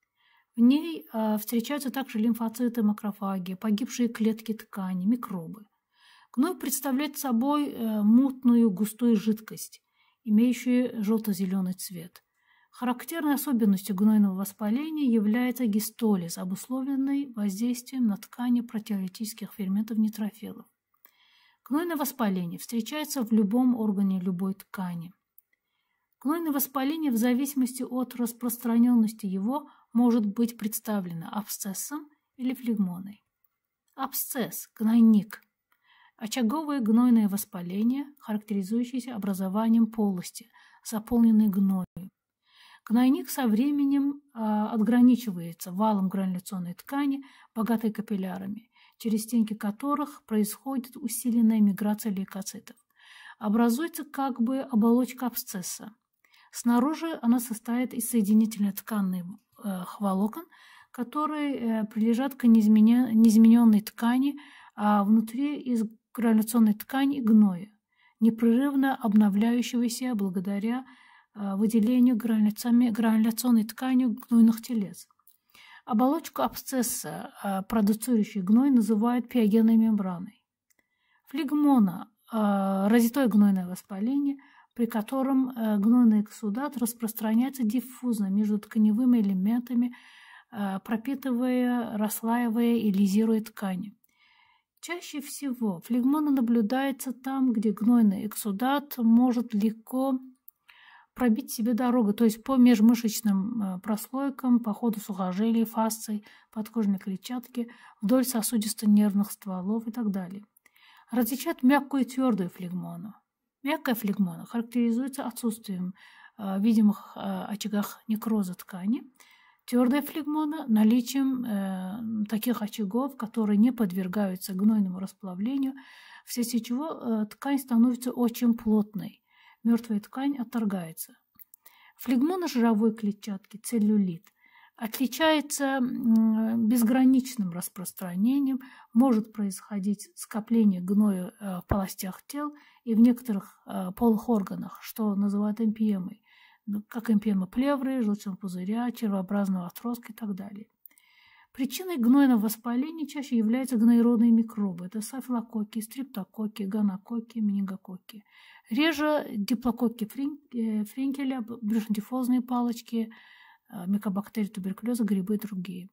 В ней э, встречаются также лимфоциты, макрофаги, погибшие клетки ткани, микробы. Гной представляет собой э, мутную густую жидкость, имеющую желто-зеленый цвет. Характерной особенностью гнойного воспаления является гистолиз, обусловленный воздействием на ткани протеолитических ферментов нейтрофилов. Гнойное воспаление встречается в любом органе любой ткани. Гнойное воспаление в зависимости от распространенности его может быть представлено абсцессом или флегмоной. Абсцесс – гнойник. Очаговое гнойное воспаление, характеризующееся образованием полости, заполненной гною. Гнойник со временем э, отграничивается валом грануляционной ткани, богатой капиллярами, через стенки которых происходит усиленная миграция лейкоцитов. Образуется как бы оболочка абсцесса. Снаружи она состоит из соединительных тканных э, волокон, которые э, прилежат к неизменя... неизмененной ткани, а внутри из грануляционной ткани гноя, непрерывно обновляющегося благодаря э, выделению грануляционной тканью гнойных телец. Оболочку абсцесса, э, продуцирующей гной, называют пиогенной мембраной. Флегмона э, – разитое гнойное воспаление, при котором э, гнойный эксудат распространяется диффузно между тканевыми элементами, э, пропитывая, расслаивая и лизируя ткани. Чаще всего флегмона наблюдается там, где гнойный эксудат может легко пробить себе дорогу, то есть по межмышечным прослойкам, по ходу сухожилий, фасций, подкожной клетчатки, вдоль сосудисто-нервных стволов и так далее. Различают мягкую и твердую флегмону. Мягкая флегмона характеризуется отсутствием э, видимых э, очагах некроза ткани. Твердая флегмона – наличием э, таких очагов, которые не подвергаются гнойному расплавлению, вследствие чего э, ткань становится очень плотной, мертвая ткань отторгается. Флегмона жировой клетчатки, целлюлит, отличается э, безграничным распространением, может происходить скопление гноя э, в полостях тел и в некоторых э, полых органах, что называют эмпиемой, как эмпиема плевры, желчного пузыря, червообразного отростка и так далее. Причиной гнойного воспаления чаще являются гноиродные микробы. Это стафилококки, стрептококки, гонококки, менингококки. Реже диплококки френкеля, брюшнодиффузные палочки, микобактерии туберкулеза, грибы и другие.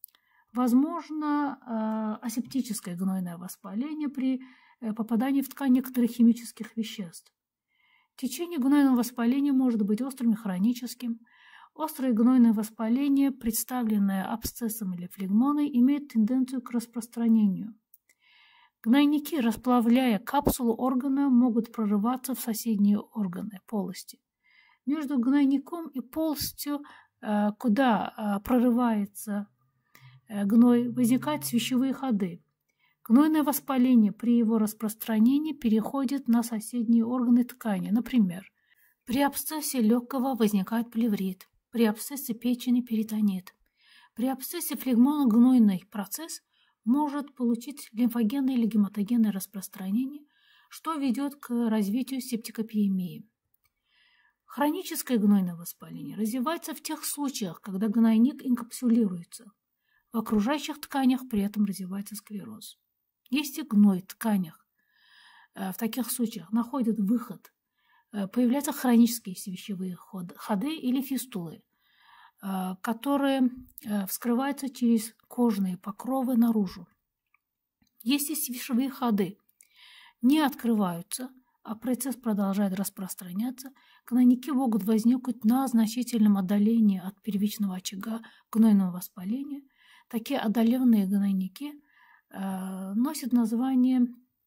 Возможно асептическое гнойное воспаление при попадании в ткань некоторых химических веществ. Течение гнойного воспаления может быть острым и хроническим. Острое гнойное воспаление, представленное абсцессом или флегмоной, имеет тенденцию к распространению. Гнойники, расплавляя капсулу органа, могут прорываться в соседние органы, полости. Между гнойником и полостью, куда прорывается гной, возникают свищевые ходы. Гнойное воспаление при его распространении переходит на соседние органы ткани. Например, при абсцессе легкого возникает плеврит, при абсцессе печени – перитонит. При абсцессе флегмона гнойный процесс может получить лимфогенное или гематогенное распространение, что ведет к развитию септикопиемии. Хроническое гнойное воспаление развивается в тех случаях, когда гнойник инкапсулируется. В окружающих тканях при этом развивается склероз. Если гной в тканях в таких случаях находит выход, появляются хронические свищевые ходы или фистулы, которые вскрываются через кожные покровы наружу. Если свищевые ходы не открываются, а процесс продолжает распространяться, гнойники могут возникнуть на значительном отдалении от первичного очага гнойного воспаления. Такие отдаленные гнойники носит название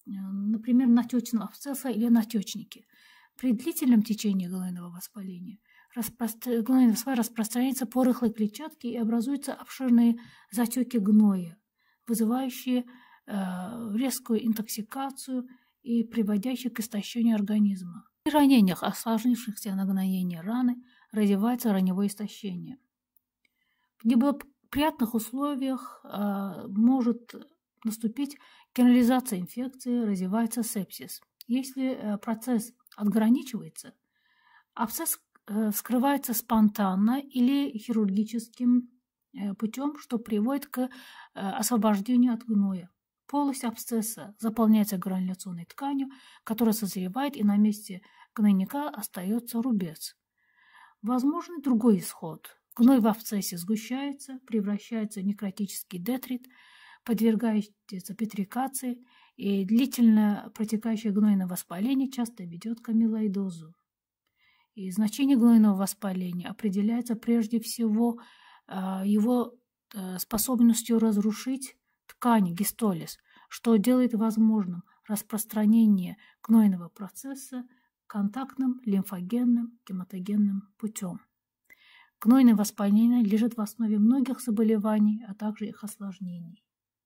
например, натечного абсцесса или натечники. При длительном течении гнойного воспаления распростр... гнойное воспаление распространяется по рыхлой клетчатке и образуются обширные затеки гноя, вызывающие э, резкую интоксикацию и приводящие к истощению организма. При ранениях, осложнившихся на гноение раны, развивается раневое истощение. В неблагоприятных условиях э, может наступить генерализация инфекции, развивается сепсис. Если э, процесс отграничивается, абсцесс э, вскрывается спонтанно или хирургическим э, путем, что приводит к э, освобождению от гноя. Полость абсцесса заполняется грануляционной тканью, которая созревает, и на месте гнойника остается рубец. Возможен другой исход. Гной в абсцессе сгущается, превращается в некротический детрит, подвергается петрикации, и длительно протекающее гнойное воспаление часто ведет к амилоидозу. И значение гнойного воспаления определяется прежде всего его способностью разрушить ткани, гистолиз, что делает возможным распространение гнойного процесса контактным, лимфогенным, гематогенным путем. Гнойное воспаление лежит в основе многих заболеваний, а также их осложнений.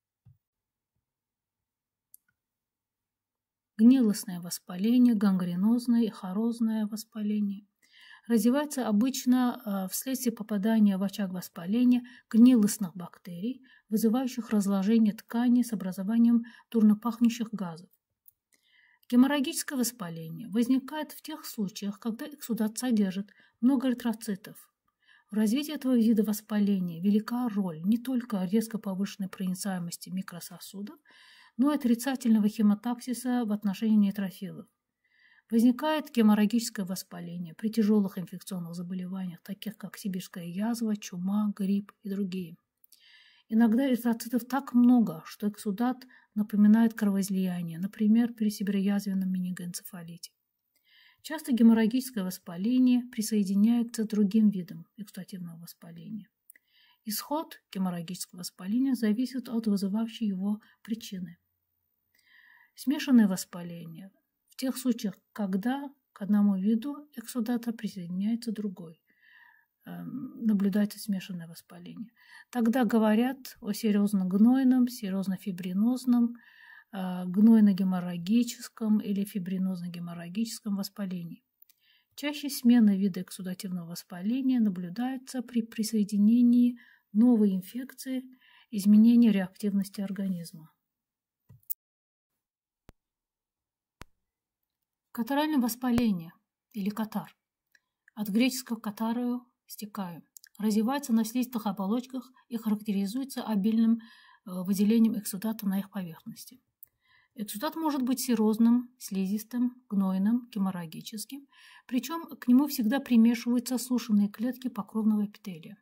Гнилостное воспаление, гангренозное и хорозное воспаление развивается обычно вследствие попадания в очаг воспаления гнилостных бактерий, вызывающих разложение тканей с образованием дурно пахнущих газов. Геморрагическое воспаление возникает в тех случаях, когда эксудат содержит много эритроцитов. В развитии этого вида воспаления велика роль не только резко повышенной проницаемости микрососудов, но и отрицательного хемотаксиса в отношении нейтрофилов. Возникает геморрагическое воспаление при тяжелых инфекционных заболеваниях, таких как сибирская язва, чума, грипп и другие. Иногда эритроцитов так много, что эксудат напоминает кровоизлияние, например, при сибироязвенном менингоэнцефалите. Часто геморрагическое воспаление присоединяется к другим видам эксудативного воспаления. Исход геморрагического воспаления зависит от вызывающей его причины. Смешанное воспаление в тех случаях, когда к одному виду эксудата присоединяется другой, наблюдается смешанное воспаление. Тогда говорят о серозно-гнойном, серозно-фибринозном, гнойно-геморрагическом или фибринозно-геморрагическом воспалении. Чаще смена вида эксудативного воспаления наблюдается при присоединении новой инфекции, изменения реактивности организма. Катаральное воспаление или катар, от греческого катарою – стекаю, развивается на слизистых оболочках и характеризуется обильным выделением эксудата на их поверхности. Эксудат может быть серозным, слизистым, гнойным, геморрагическим, причем к нему всегда примешиваются сушеные клетки покровного эпителия.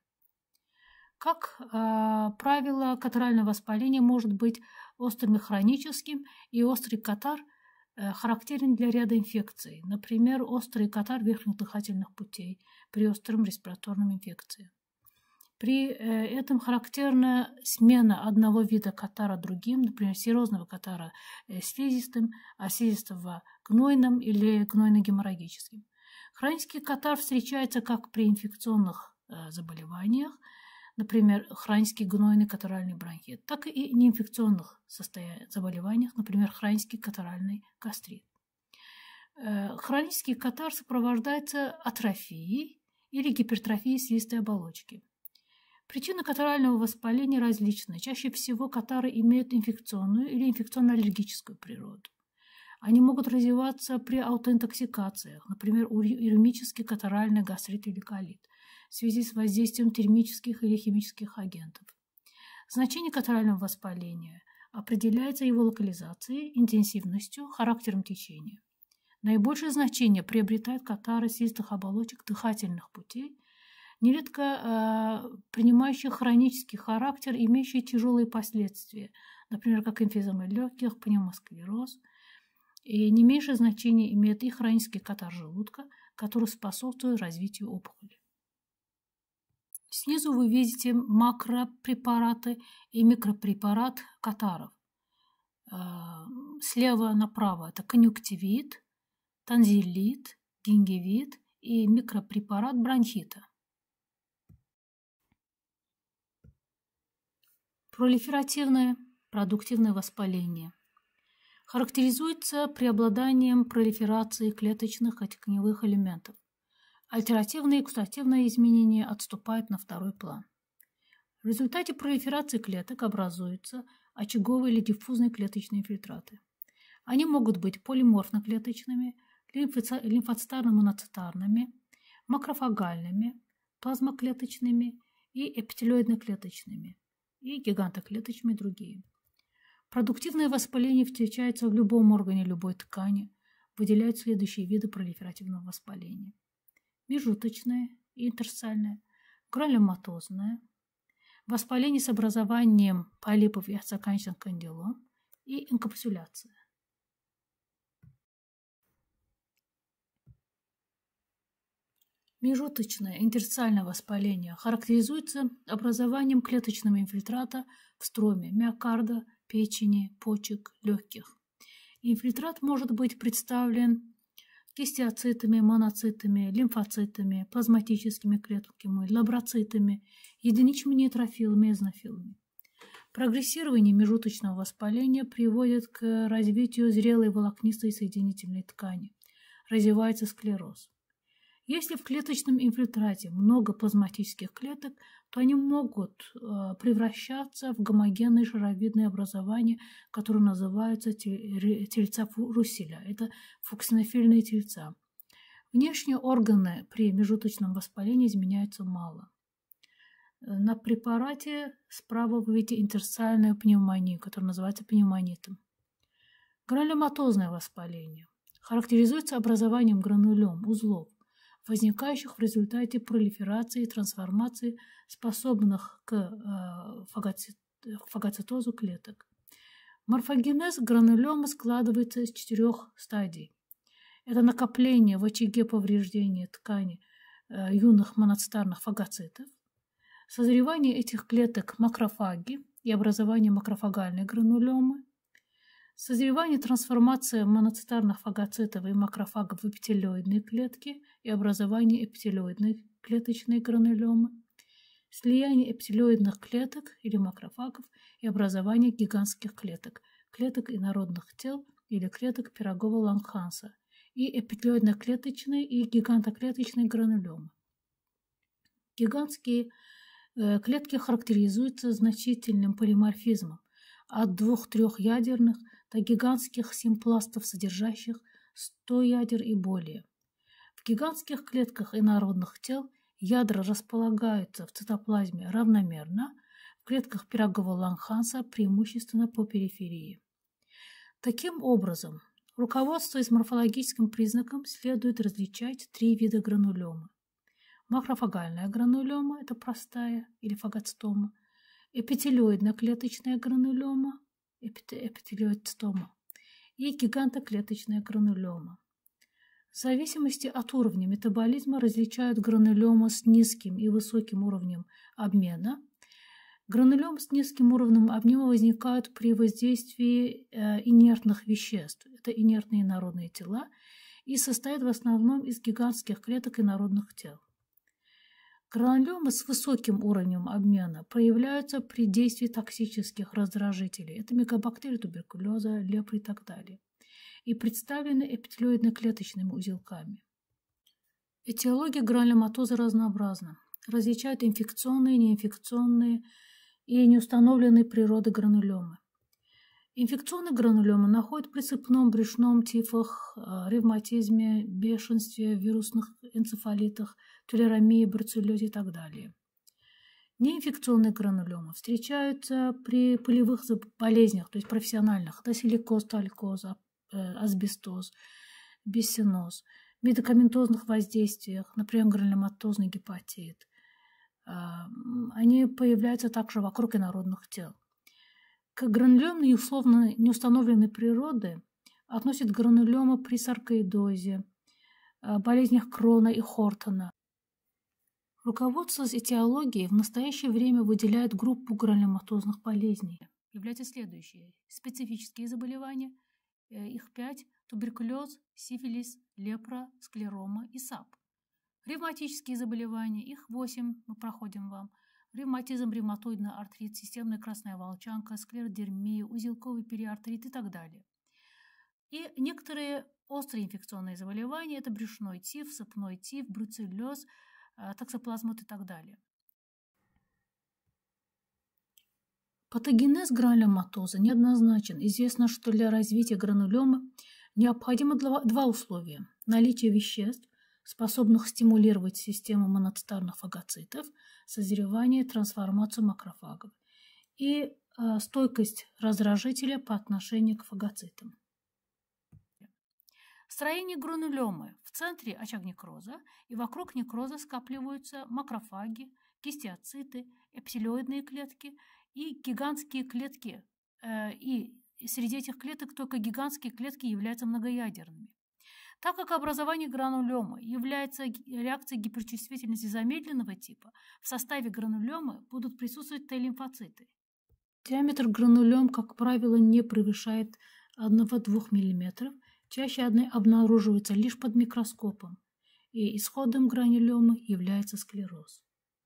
Как э, правило, катаральное воспаление может быть острым и хроническим, и острый катар э, характерен для ряда инфекций, например, острый катар верхних дыхательных путей при остром респираторном инфекции. При э, этом характерна смена одного вида катара другим, например, серозного катара э, слизистым, а слизистого гнойным или гнойно-геморрагическим. Хронический катар встречается как при инфекционных э, заболеваниях, например, хронический гнойный катаральный бронхит, так и неинфекционных заболеваниях, например, хронический катаральный гастрит. Хронический катар сопровождается атрофией или гипертрофией слизистой оболочки. Причины катарального воспаления различны. Чаще всего катары имеют инфекционную или инфекционно-аллергическую природу. Они могут развиваться при аутоинтоксикациях, например, уремический катаральный гастрит или колит, в связи с воздействием термических или химических агентов. Значение катарального воспаления определяется его локализацией, интенсивностью, характером течения. Наибольшее значение приобретают катары слизистых оболочек дыхательных путей, нередко э, принимающие хронический характер, имеющие тяжелые последствия, например, как эмфизема легких, пневмосклероз. И не меньшее значение имеет и хронический катар желудка, который способствует развитию опухоли. Снизу вы видите макропрепараты и микропрепарат катаров. Слева направо это конъюнктивит, танзилит, гингивит и микропрепарат бронхита. Пролиферативное продуктивное воспаление характеризуется преобладанием пролиферации клеточных и тканевых элементов. Альтеративные и экстативные изменения отступают на второй план. В результате пролиферации клеток образуются очаговые или диффузные клеточные инфильтраты. Они могут быть полиморфно-клеточными, лимфоцитарно-моноцитарными, макрофагальными, плазмоклеточными и эпителиоидно-клеточными, и гигантоклеточными и другие. Продуктивное воспаление встречается в любом органе любой ткани, выделяют следующие виды пролиферативного воспаления. Межуточное и интерстициальное, гранулематозное, воспаление с образованием полипов и остроконечных кандилом и инкапсуляция. Межуточное интерстициальное воспаление характеризуется образованием клеточного инфильтрата в строме миокарда, печени, почек, легких. Инфильтрат может быть представлен гистиоцитами, моноцитами, лимфоцитами, плазматическими клетками, лаброцитами, единичными нейтрофилами и эозинофилами. Прогрессирование межуточного воспаления приводит к развитию зрелой волокнистой соединительной ткани. Развивается склероз. Если в клеточном инфильтрате много плазматических клеток, то они могут э, превращаться в гомогенные шаровидные образования, которые называются тельца Русселя. Это фуксинофильные тельца. Внешние органы при межуточном воспалении изменяются мало. На препарате справа вы видите интерстициальную пневмонию, которая называется пневмонитом. Гранулематозное воспаление характеризуется образованием гранулем, узлов, возникающих в результате пролиферации и трансформации способных к э, фагоцитозу клеток. Морфогенез гранулема складывается из четырех стадий. Это накопление в очаге повреждения ткани э, юных моноцитарных фагоцитов, созревание этих клеток макрофаги и образование макрофагальной гранулемы, созревание, трансформация моноцитарных фагоцитов и макрофагов в эпителиоидные клетки и образование эпителиоидной клеточной гранулемы, слияние эпителиоидных клеток или макрофагов и образование гигантских клеток, клеток инородных тел или клеток Пирогова-Лангханса и эпителиоидно-клеточной и гигантоклеточной гранулемы. Гигантские э, клетки характеризуются значительным полиморфизмом от двух-трехядерных до гигантских симпластов, содержащих сто ядер и более. В гигантских клетках инородных тел ядра располагаются в цитоплазме равномерно, в клетках Пирогова-Лангханса преимущественно по периферии. Таким образом, руководствуясь морфологическим признаком, следует различать три вида гранулемы. Макрофагальная гранулема – это простая или фагоцитома, эпителиоидно-клеточная гранулема, эпителиоидстома и гигантоклеточная гранулема. В зависимости от уровня метаболизма различают гранулемы с низким и высоким уровнем обмена. Гранулемы с низким уровнем обмена возникают при воздействии э, инертных веществ. Это инертные инородные тела и состоят в основном из гигантских клеток инородных тел. Гранулемы с высоким уровнем обмена проявляются при действии токсических раздражителей. Это микобактерии, туберкулеза, лепры и так далее. И представлены эпителиоидно-клеточными узелками. Этиология гранулематоза разнообразна. Различают инфекционные, неинфекционные и неустановленные природы гранулемы. Инфекционные гранулемы находят при сыпном, брюшном тифах, ревматизме, бешенстве, вирусных энцефалитах, тулерамии, бруцеллезе и так далее. Неинфекционные гранулемы встречаются при полевых болезнях, то есть профессиональных. Это силикоз, талькоз, асбестоз, биссиноз, медикаментозных воздействиях, например, гранулематозный гепатит. Они появляются также вокруг инородных тел. К гранулемной и условно неустановленной природы относят гранулемы при саркоидозе, болезнях Крона и Хортона. Руководство с этиологией в настоящее время выделяет группу гранулематозных болезней. являются следующие. Специфические заболевания, их пять: туберкулез, сифилис, лепра, склерома и САП. Ревматические заболевания, их восемь, мы проходим вам. Ревматизм, ревматоидный артрит, системная красная волчанка, склеродермия, узелковый периартрит и так далее. И некоторые острые инфекционные заболевания – это брюшной тиф, сыпной тиф, бруцеллез, токсоплазмот и так далее. Патогенез гранулематоза неоднозначен. Известно, что для развития гранулемы необходимо два условия – наличие веществ, способных стимулировать систему моноцитарных фагоцитов, созревание и трансформацию макрофагов, и э, стойкость раздражителя по отношению к фагоцитам. Строение гранулемы. В центре очаг некроза, и вокруг некроза скапливаются макрофаги, кистеоциты, эпителиоидные клетки и гигантские клетки. Э, и среди этих клеток только гигантские клетки являются многоядерными. Так как образование гранулемы является реакцией гиперчувствительности замедленного типа, в составе гранулемы будут присутствовать Т-лимфоциты. Диаметр гранулем, как правило, не превышает одного-двух миллиметров, чаще обнаруживается лишь под микроскопом, и исходом гранулемы является склероз.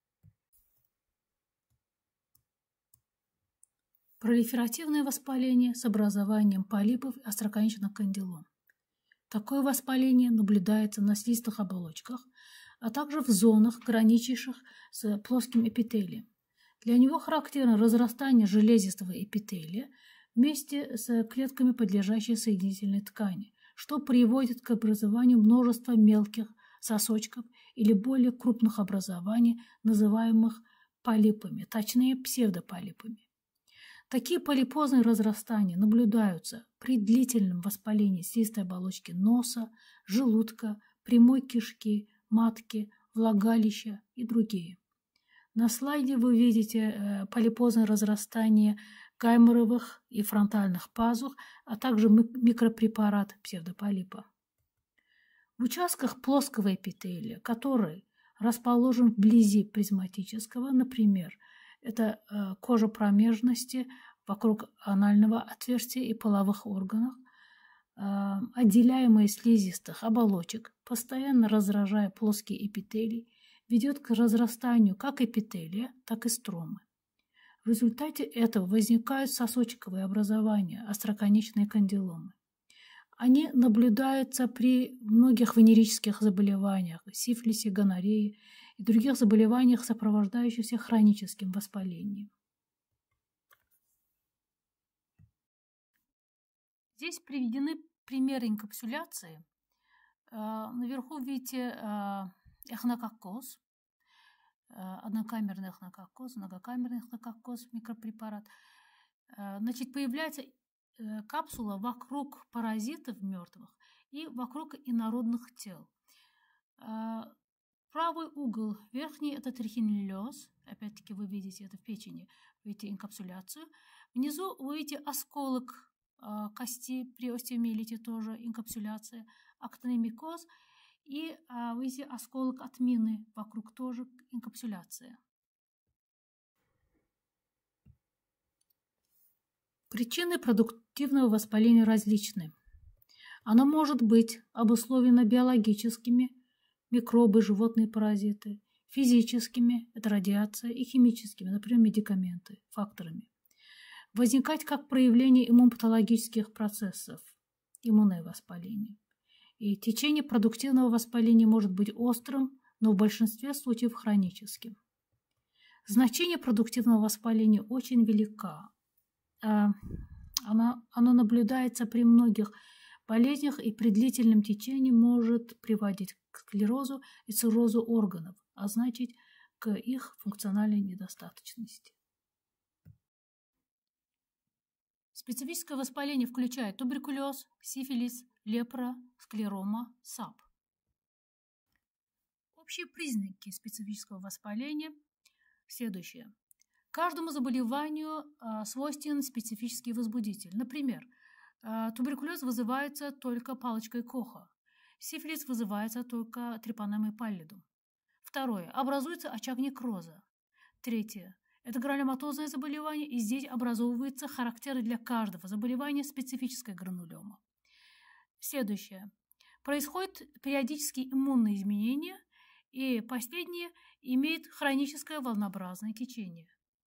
Пролиферативное воспаление с образованием полипов и остроконечных кандилом. Такое воспаление наблюдается на слизистых оболочках, а также в зонах, граничащих с плоским эпителием. Для него характерно разрастание железистого эпителия вместе с клетками подлежащей соединительной ткани, что приводит к образованию множества мелких сосочков или более крупных образований, называемых полипами, точнее псевдополипами. Такие полипозные разрастания наблюдаются при длительном воспалении слизистой оболочки носа, желудка, прямой кишки, матки, влагалища и другие. На слайде вы видите полипозное разрастание гайморовых и фронтальных пазух, а также микропрепарат псевдополипа. В участках плоского эпителия, который расположен вблизи призматического, например, это э, кожа промежности вокруг анального отверстия и половых органов, э, отделяемые слизистых оболочек, постоянно раздражая плоский эпителий, ведет к разрастанию как эпителия, так и стромы. В результате этого возникают сосочковые образования, остроконечные кандиломы. Они наблюдаются при многих венерических заболеваниях, сифилисе, гонорее и других заболеваниях, сопровождающихся хроническим воспалением. Здесь приведены примеры инкапсуляции. Наверху видите эхинококоз, однокамерный эхинококоз, многокамерный эхинококоз, микропрепарат. Значит, появляется капсула вокруг паразитов мертвых и вокруг инородных тел. Правый угол верхний – это трихинеллез. Опять-таки вы видите это в печени, видите инкапсуляцию. Внизу вы видите осколок кости при остеомиелите, тоже инкапсуляция, актиномикоз. И вы видите осколок от мины, вокруг тоже инкапсуляция. Причины продуктивного воспаления различны. Оно может быть обусловлено биологическими, микробы, животные паразиты, физическими, это радиация, и химическими, например, медикаменты, факторами. Возникать как проявление иммунопатологических процессов, иммунное воспаление. И течение продуктивного воспаления может быть острым, но в большинстве случаев хроническим. Значение продуктивного воспаления очень велико. Оно, оно наблюдается при многих болезнях и при длительном течении может приводить к склерозу и циррозу органов, а значит к их функциональной недостаточности. Специфическое воспаление включает туберкулез, сифилис, лепра, склерома, САП. Общие признаки специфического воспаления следующие. Каждому заболеванию а, свойственен специфический возбудитель. Например, а, туберкулез вызывается только палочкой Коха, сифилис вызывается только трепанемой паллидум. Второе. Образуется очаг некроза. Третье. Это гранулематозное заболевание, и здесь образовывается характерный для каждого заболевания специфическая гранулема. Следующее. Происходят периодические иммунные изменения, и последнее имеет хроническое волнообразное течение.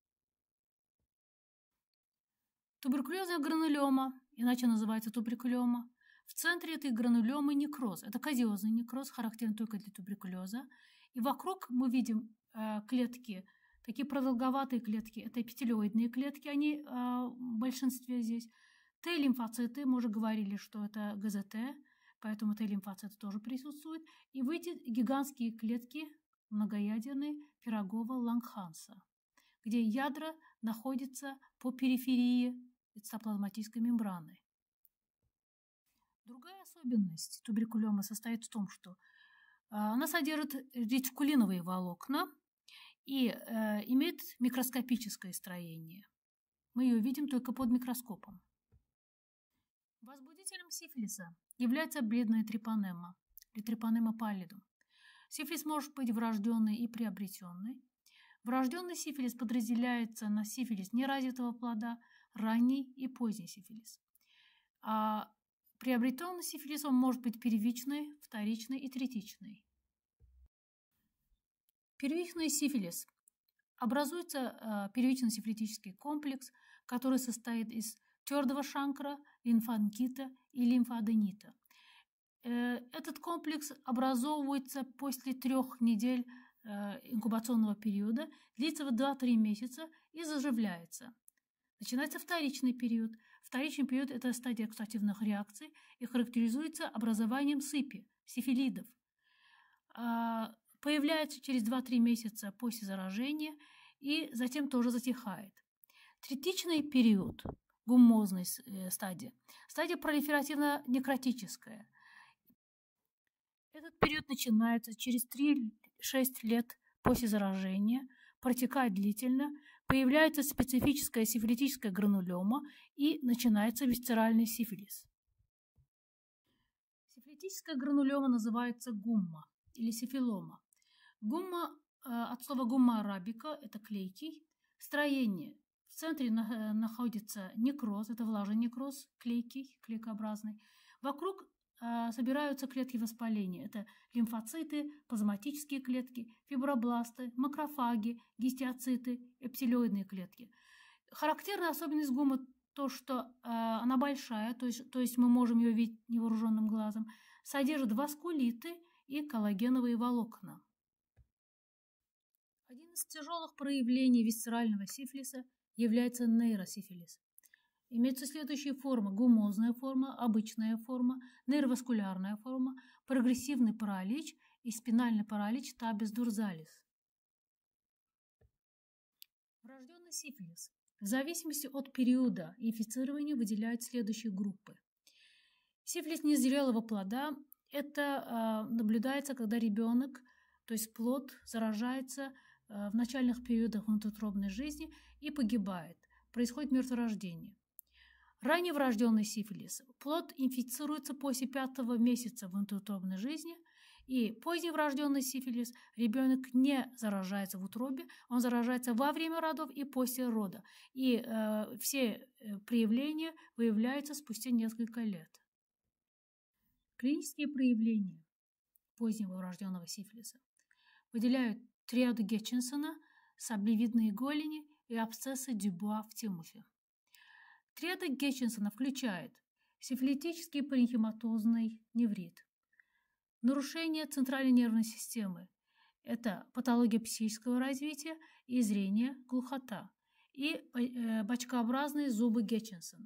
Туберкулезная гранулема, иначе называется туберкулема. В центре этой гранулемы некроз. Это казиозный некроз, характерный только для туберкулеза. И вокруг мы видим э, клетки, такие продолговатые клетки. Это эпителиоидные клетки, они э, в большинстве здесь. Т-лимфоциты, мы уже говорили, что это ГЗТ, поэтому Т-лимфоциты тоже присутствуют. И в эти гигантские клетки многоядерные Пирогова-Лангханса, где ядра находятся по периферии цитоплазматической мембраны. Другая особенность туберкулемы состоит в том, что она содержит ретикулиновые волокна и э, имеет микроскопическое строение. Мы ее видим только под микроскопом. Возбудителем сифилиса является бледная трипанема, или трипанема паллидум. Сифилис может быть врожденный и приобретенный. Врожденный сифилис подразделяется на сифилис неразвитого плода, ранний и поздний сифилис. А приобретенный сифилис он может быть первичный, вторичный и третичный. Первичный сифилис. Образуется э, первичный сифилитический комплекс, который состоит из твердого шанкра, лимфанкита и лимфоаденита. Э, этот комплекс образовывается после трех недель э, инкубационного периода, длится в два-три месяца и заживляется. Начинается вторичный период. Вторичный период – это стадия оксидативных реакций и характеризуется образованием сыпи, сифилидов. А, появляется через два-три месяца после заражения и затем тоже затихает. Третичный период, гуммозной стадия, стадия пролиферативно-некротическая. Этот период начинается через три-шесть лет после заражения, протекает длительно, появляется специфическая сифилитическая гранулема и начинается висцеральный сифилис. Сифилитическая гранулема называется гумма или сифилома. Гумма от слова гумма арабика – это клейкий. Строение. В центре находится некроз, это влажный некроз, клейкий, клейкообразный. Вокруг собираются клетки воспаления. Это лимфоциты, плазматические клетки, фибробласты, макрофаги, гистиоциты, эпителиоидные клетки. Характерная особенность гуммы то, что э, она большая, то есть, то есть мы можем ее видеть невооруженным глазом, содержит васкулиты и коллагеновые волокна. Один из тяжелых проявлений висцерального сифилиса является нейросифилис. Имеются следующие формы: гумозная форма, обычная форма, нейроваскулярная форма, прогрессивный паралич и спинальный паралич табис дурзалис. Врожденный сифилис. В зависимости от периода инфицирования выделяют следующие группы. Сифилис незрелого плода – это э, наблюдается, когда ребенок, то есть плод, заражается э, в начальных периодах внутриутробной жизни и погибает. Происходит мертворождение. Ранний врожденный сифилис. Плод инфицируется после пятого месяца внутриутробной жизни. И поздний врожденный сифилис, ребенок не заражается в утробе, он заражается во время родов и после рода. И э, все проявления выявляются спустя несколько лет. Клинические проявления позднего врожденного сифилиса выделяют триаду Гетчинсона, саблевидные голени и абсцессы Дюбуа в тимуфе. Триада Гетчинсона включает сифилитический паренхиматозный неврит, нарушение центральной нервной системы – это патология психического развития и зрения, глухота, и э, бочкообразные зубы Гетчинсона.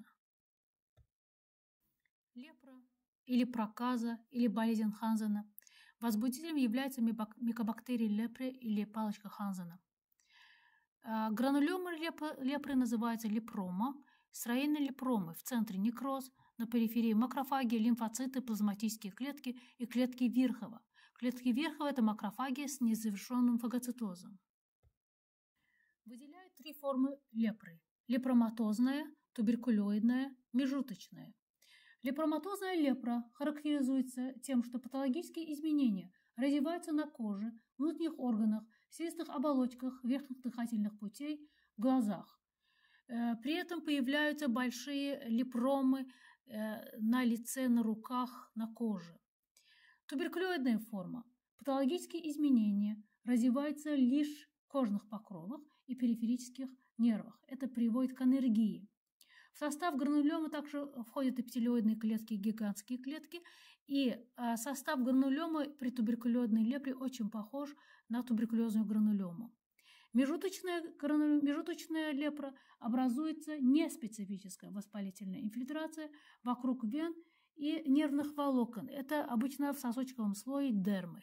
Лепра или проказа или болезнь Ханзена. Возбудителем является микобактерия лепры или палочка Ханзена. Гранулема лепры называется лепрома. Строение лепромы. В центре некроз, на периферии макрофаги, лимфоциты, плазматические клетки и клетки Вирхова. Клетки Вирхова – это макрофаги с незавершенным фагоцитозом. Выделяют три формы лепры – лепроматозная, туберкулоидная, межуточная. Лепроматозная лепра характеризуется тем, что патологические изменения развиваются на коже, внутренних органах, слизистых оболочках верхних дыхательных путей, в глазах. При этом появляются большие лепромы на лице, на руках, на коже. Туберкулезная форма. Патологические изменения развиваются лишь в кожных покровах и периферических нервах. Это приводит к анергии. В состав гранулема также входят эпителиоидные клетки и гигантские клетки. И состав гранулема при туберкулезной лепре очень похож на туберкулезную гранулему. Межуточная, межуточная лепра образуется неспецифическая воспалительная инфильтрация вокруг вен и нервных волокон. Это обычно в сосочковом слое дермы.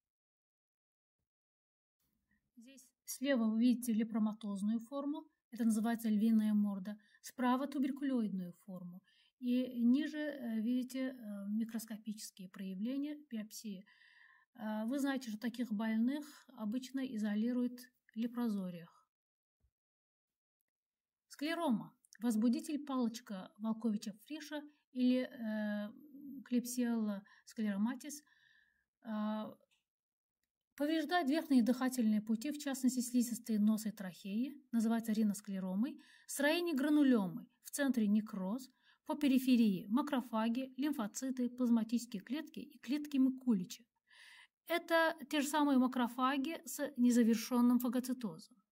Здесь слева вы видите лепроматозную форму, это называется львиная морда, справа туберкулоидную форму. И ниже видите микроскопические проявления биопсии. Вы знаете, что таких больных обычно изолируют в лепрозориях. Склерома. Возбудитель палочка Волковича-Фриша или э, Klebsiella scleromatis э, повреждает верхние дыхательные пути, в частности слизистые носа и трахеи, называется риносклеромой, строение гранулемы, в центре некроз, по периферии макрофаги, лимфоциты, плазматические клетки и клетки Микулича. Это те же самые макрофаги с незавершенным фагоцитозом.